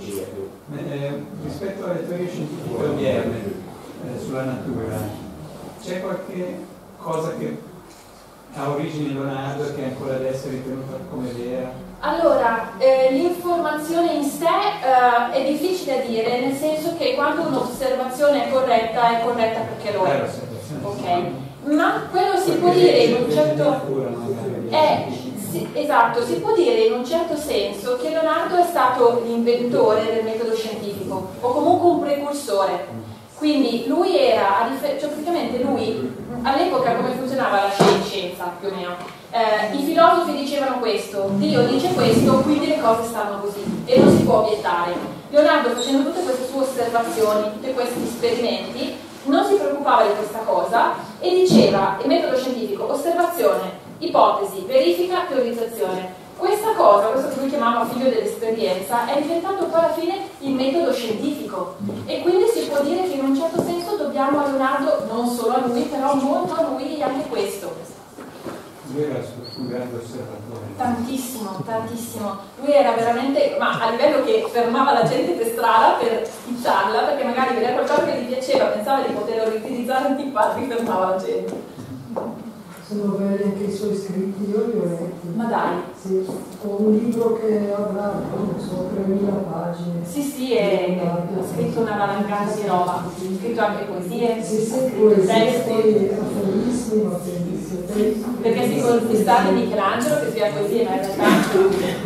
Speaker 8: eh, rispetto alle teorie scientifiche odierne eh, sulla natura, c'è qualche cosa che ha origine in Leonardo e che ancora adesso è ritenuta come vera?
Speaker 2: Allora, eh, l'informazione in sé eh, è difficile da dire, nel senso che quando un'osservazione è corretta, è corretta perché lo è. Ok, ma quello si può dire in un certo... È, sì, esatto, si può dire in un certo senso che Leonardo è stato l'inventore del metodo scientifico o comunque un precursore, quindi lui era, cioè praticamente lui all'epoca come funzionava la scienza più o meno, eh, i filosofi dicevano questo, Dio dice questo, quindi le cose stanno così e non si può obiettare. Leonardo, facendo tutte queste sue osservazioni, tutti questi esperimenti, non si preoccupava di questa cosa e diceva il metodo scientifico, osservazione, ipotesi, verifica, teorizzazione. Questa cosa, questo che lui chiamava figlio dell'esperienza, è diventato poi alla fine il metodo scientifico e quindi si può dire che in un certo senso dobbiamo a Leonardo, non solo a lui, però molto a lui anche questo.
Speaker 8: Lui era un grande osservatore.
Speaker 2: Tantissimo, tantissimo. Lui era veramente, ma a livello che fermava la gente per strada per schizzarla, perché magari vedeva qualcosa che gli piaceva, pensava di poterlo riutilizzare in quadri, fermava la gente.
Speaker 6: Sono belli anche i suoi scritti, io li ho letti.
Speaker 2: Ma dai?
Speaker 6: Sì, ho un libro che avrà, non so, tremila pagine.
Speaker 2: Sì, sì, è, ha scritto una valangata di roba, ha scritto anche poesie,
Speaker 6: sì, sì,
Speaker 2: ha scritto
Speaker 6: poesie,
Speaker 2: testi.
Speaker 6: poi aforismi, ma testi.
Speaker 2: Perché si contestava di Michelangelo che scriveva poesie, ma in realtà...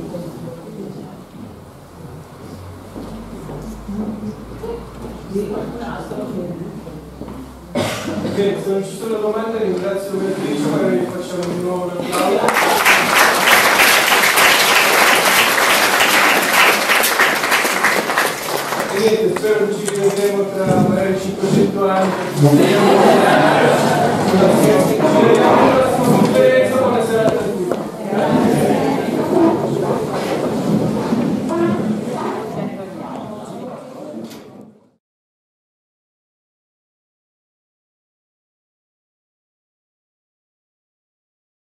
Speaker 2: qualcun altro?
Speaker 1: Ok, se non ci sono domande ringrazio Beatrice, magari facciamo di nuovo un applauso. E niente, spero che ci rivedremo tra magari cinquecento anni.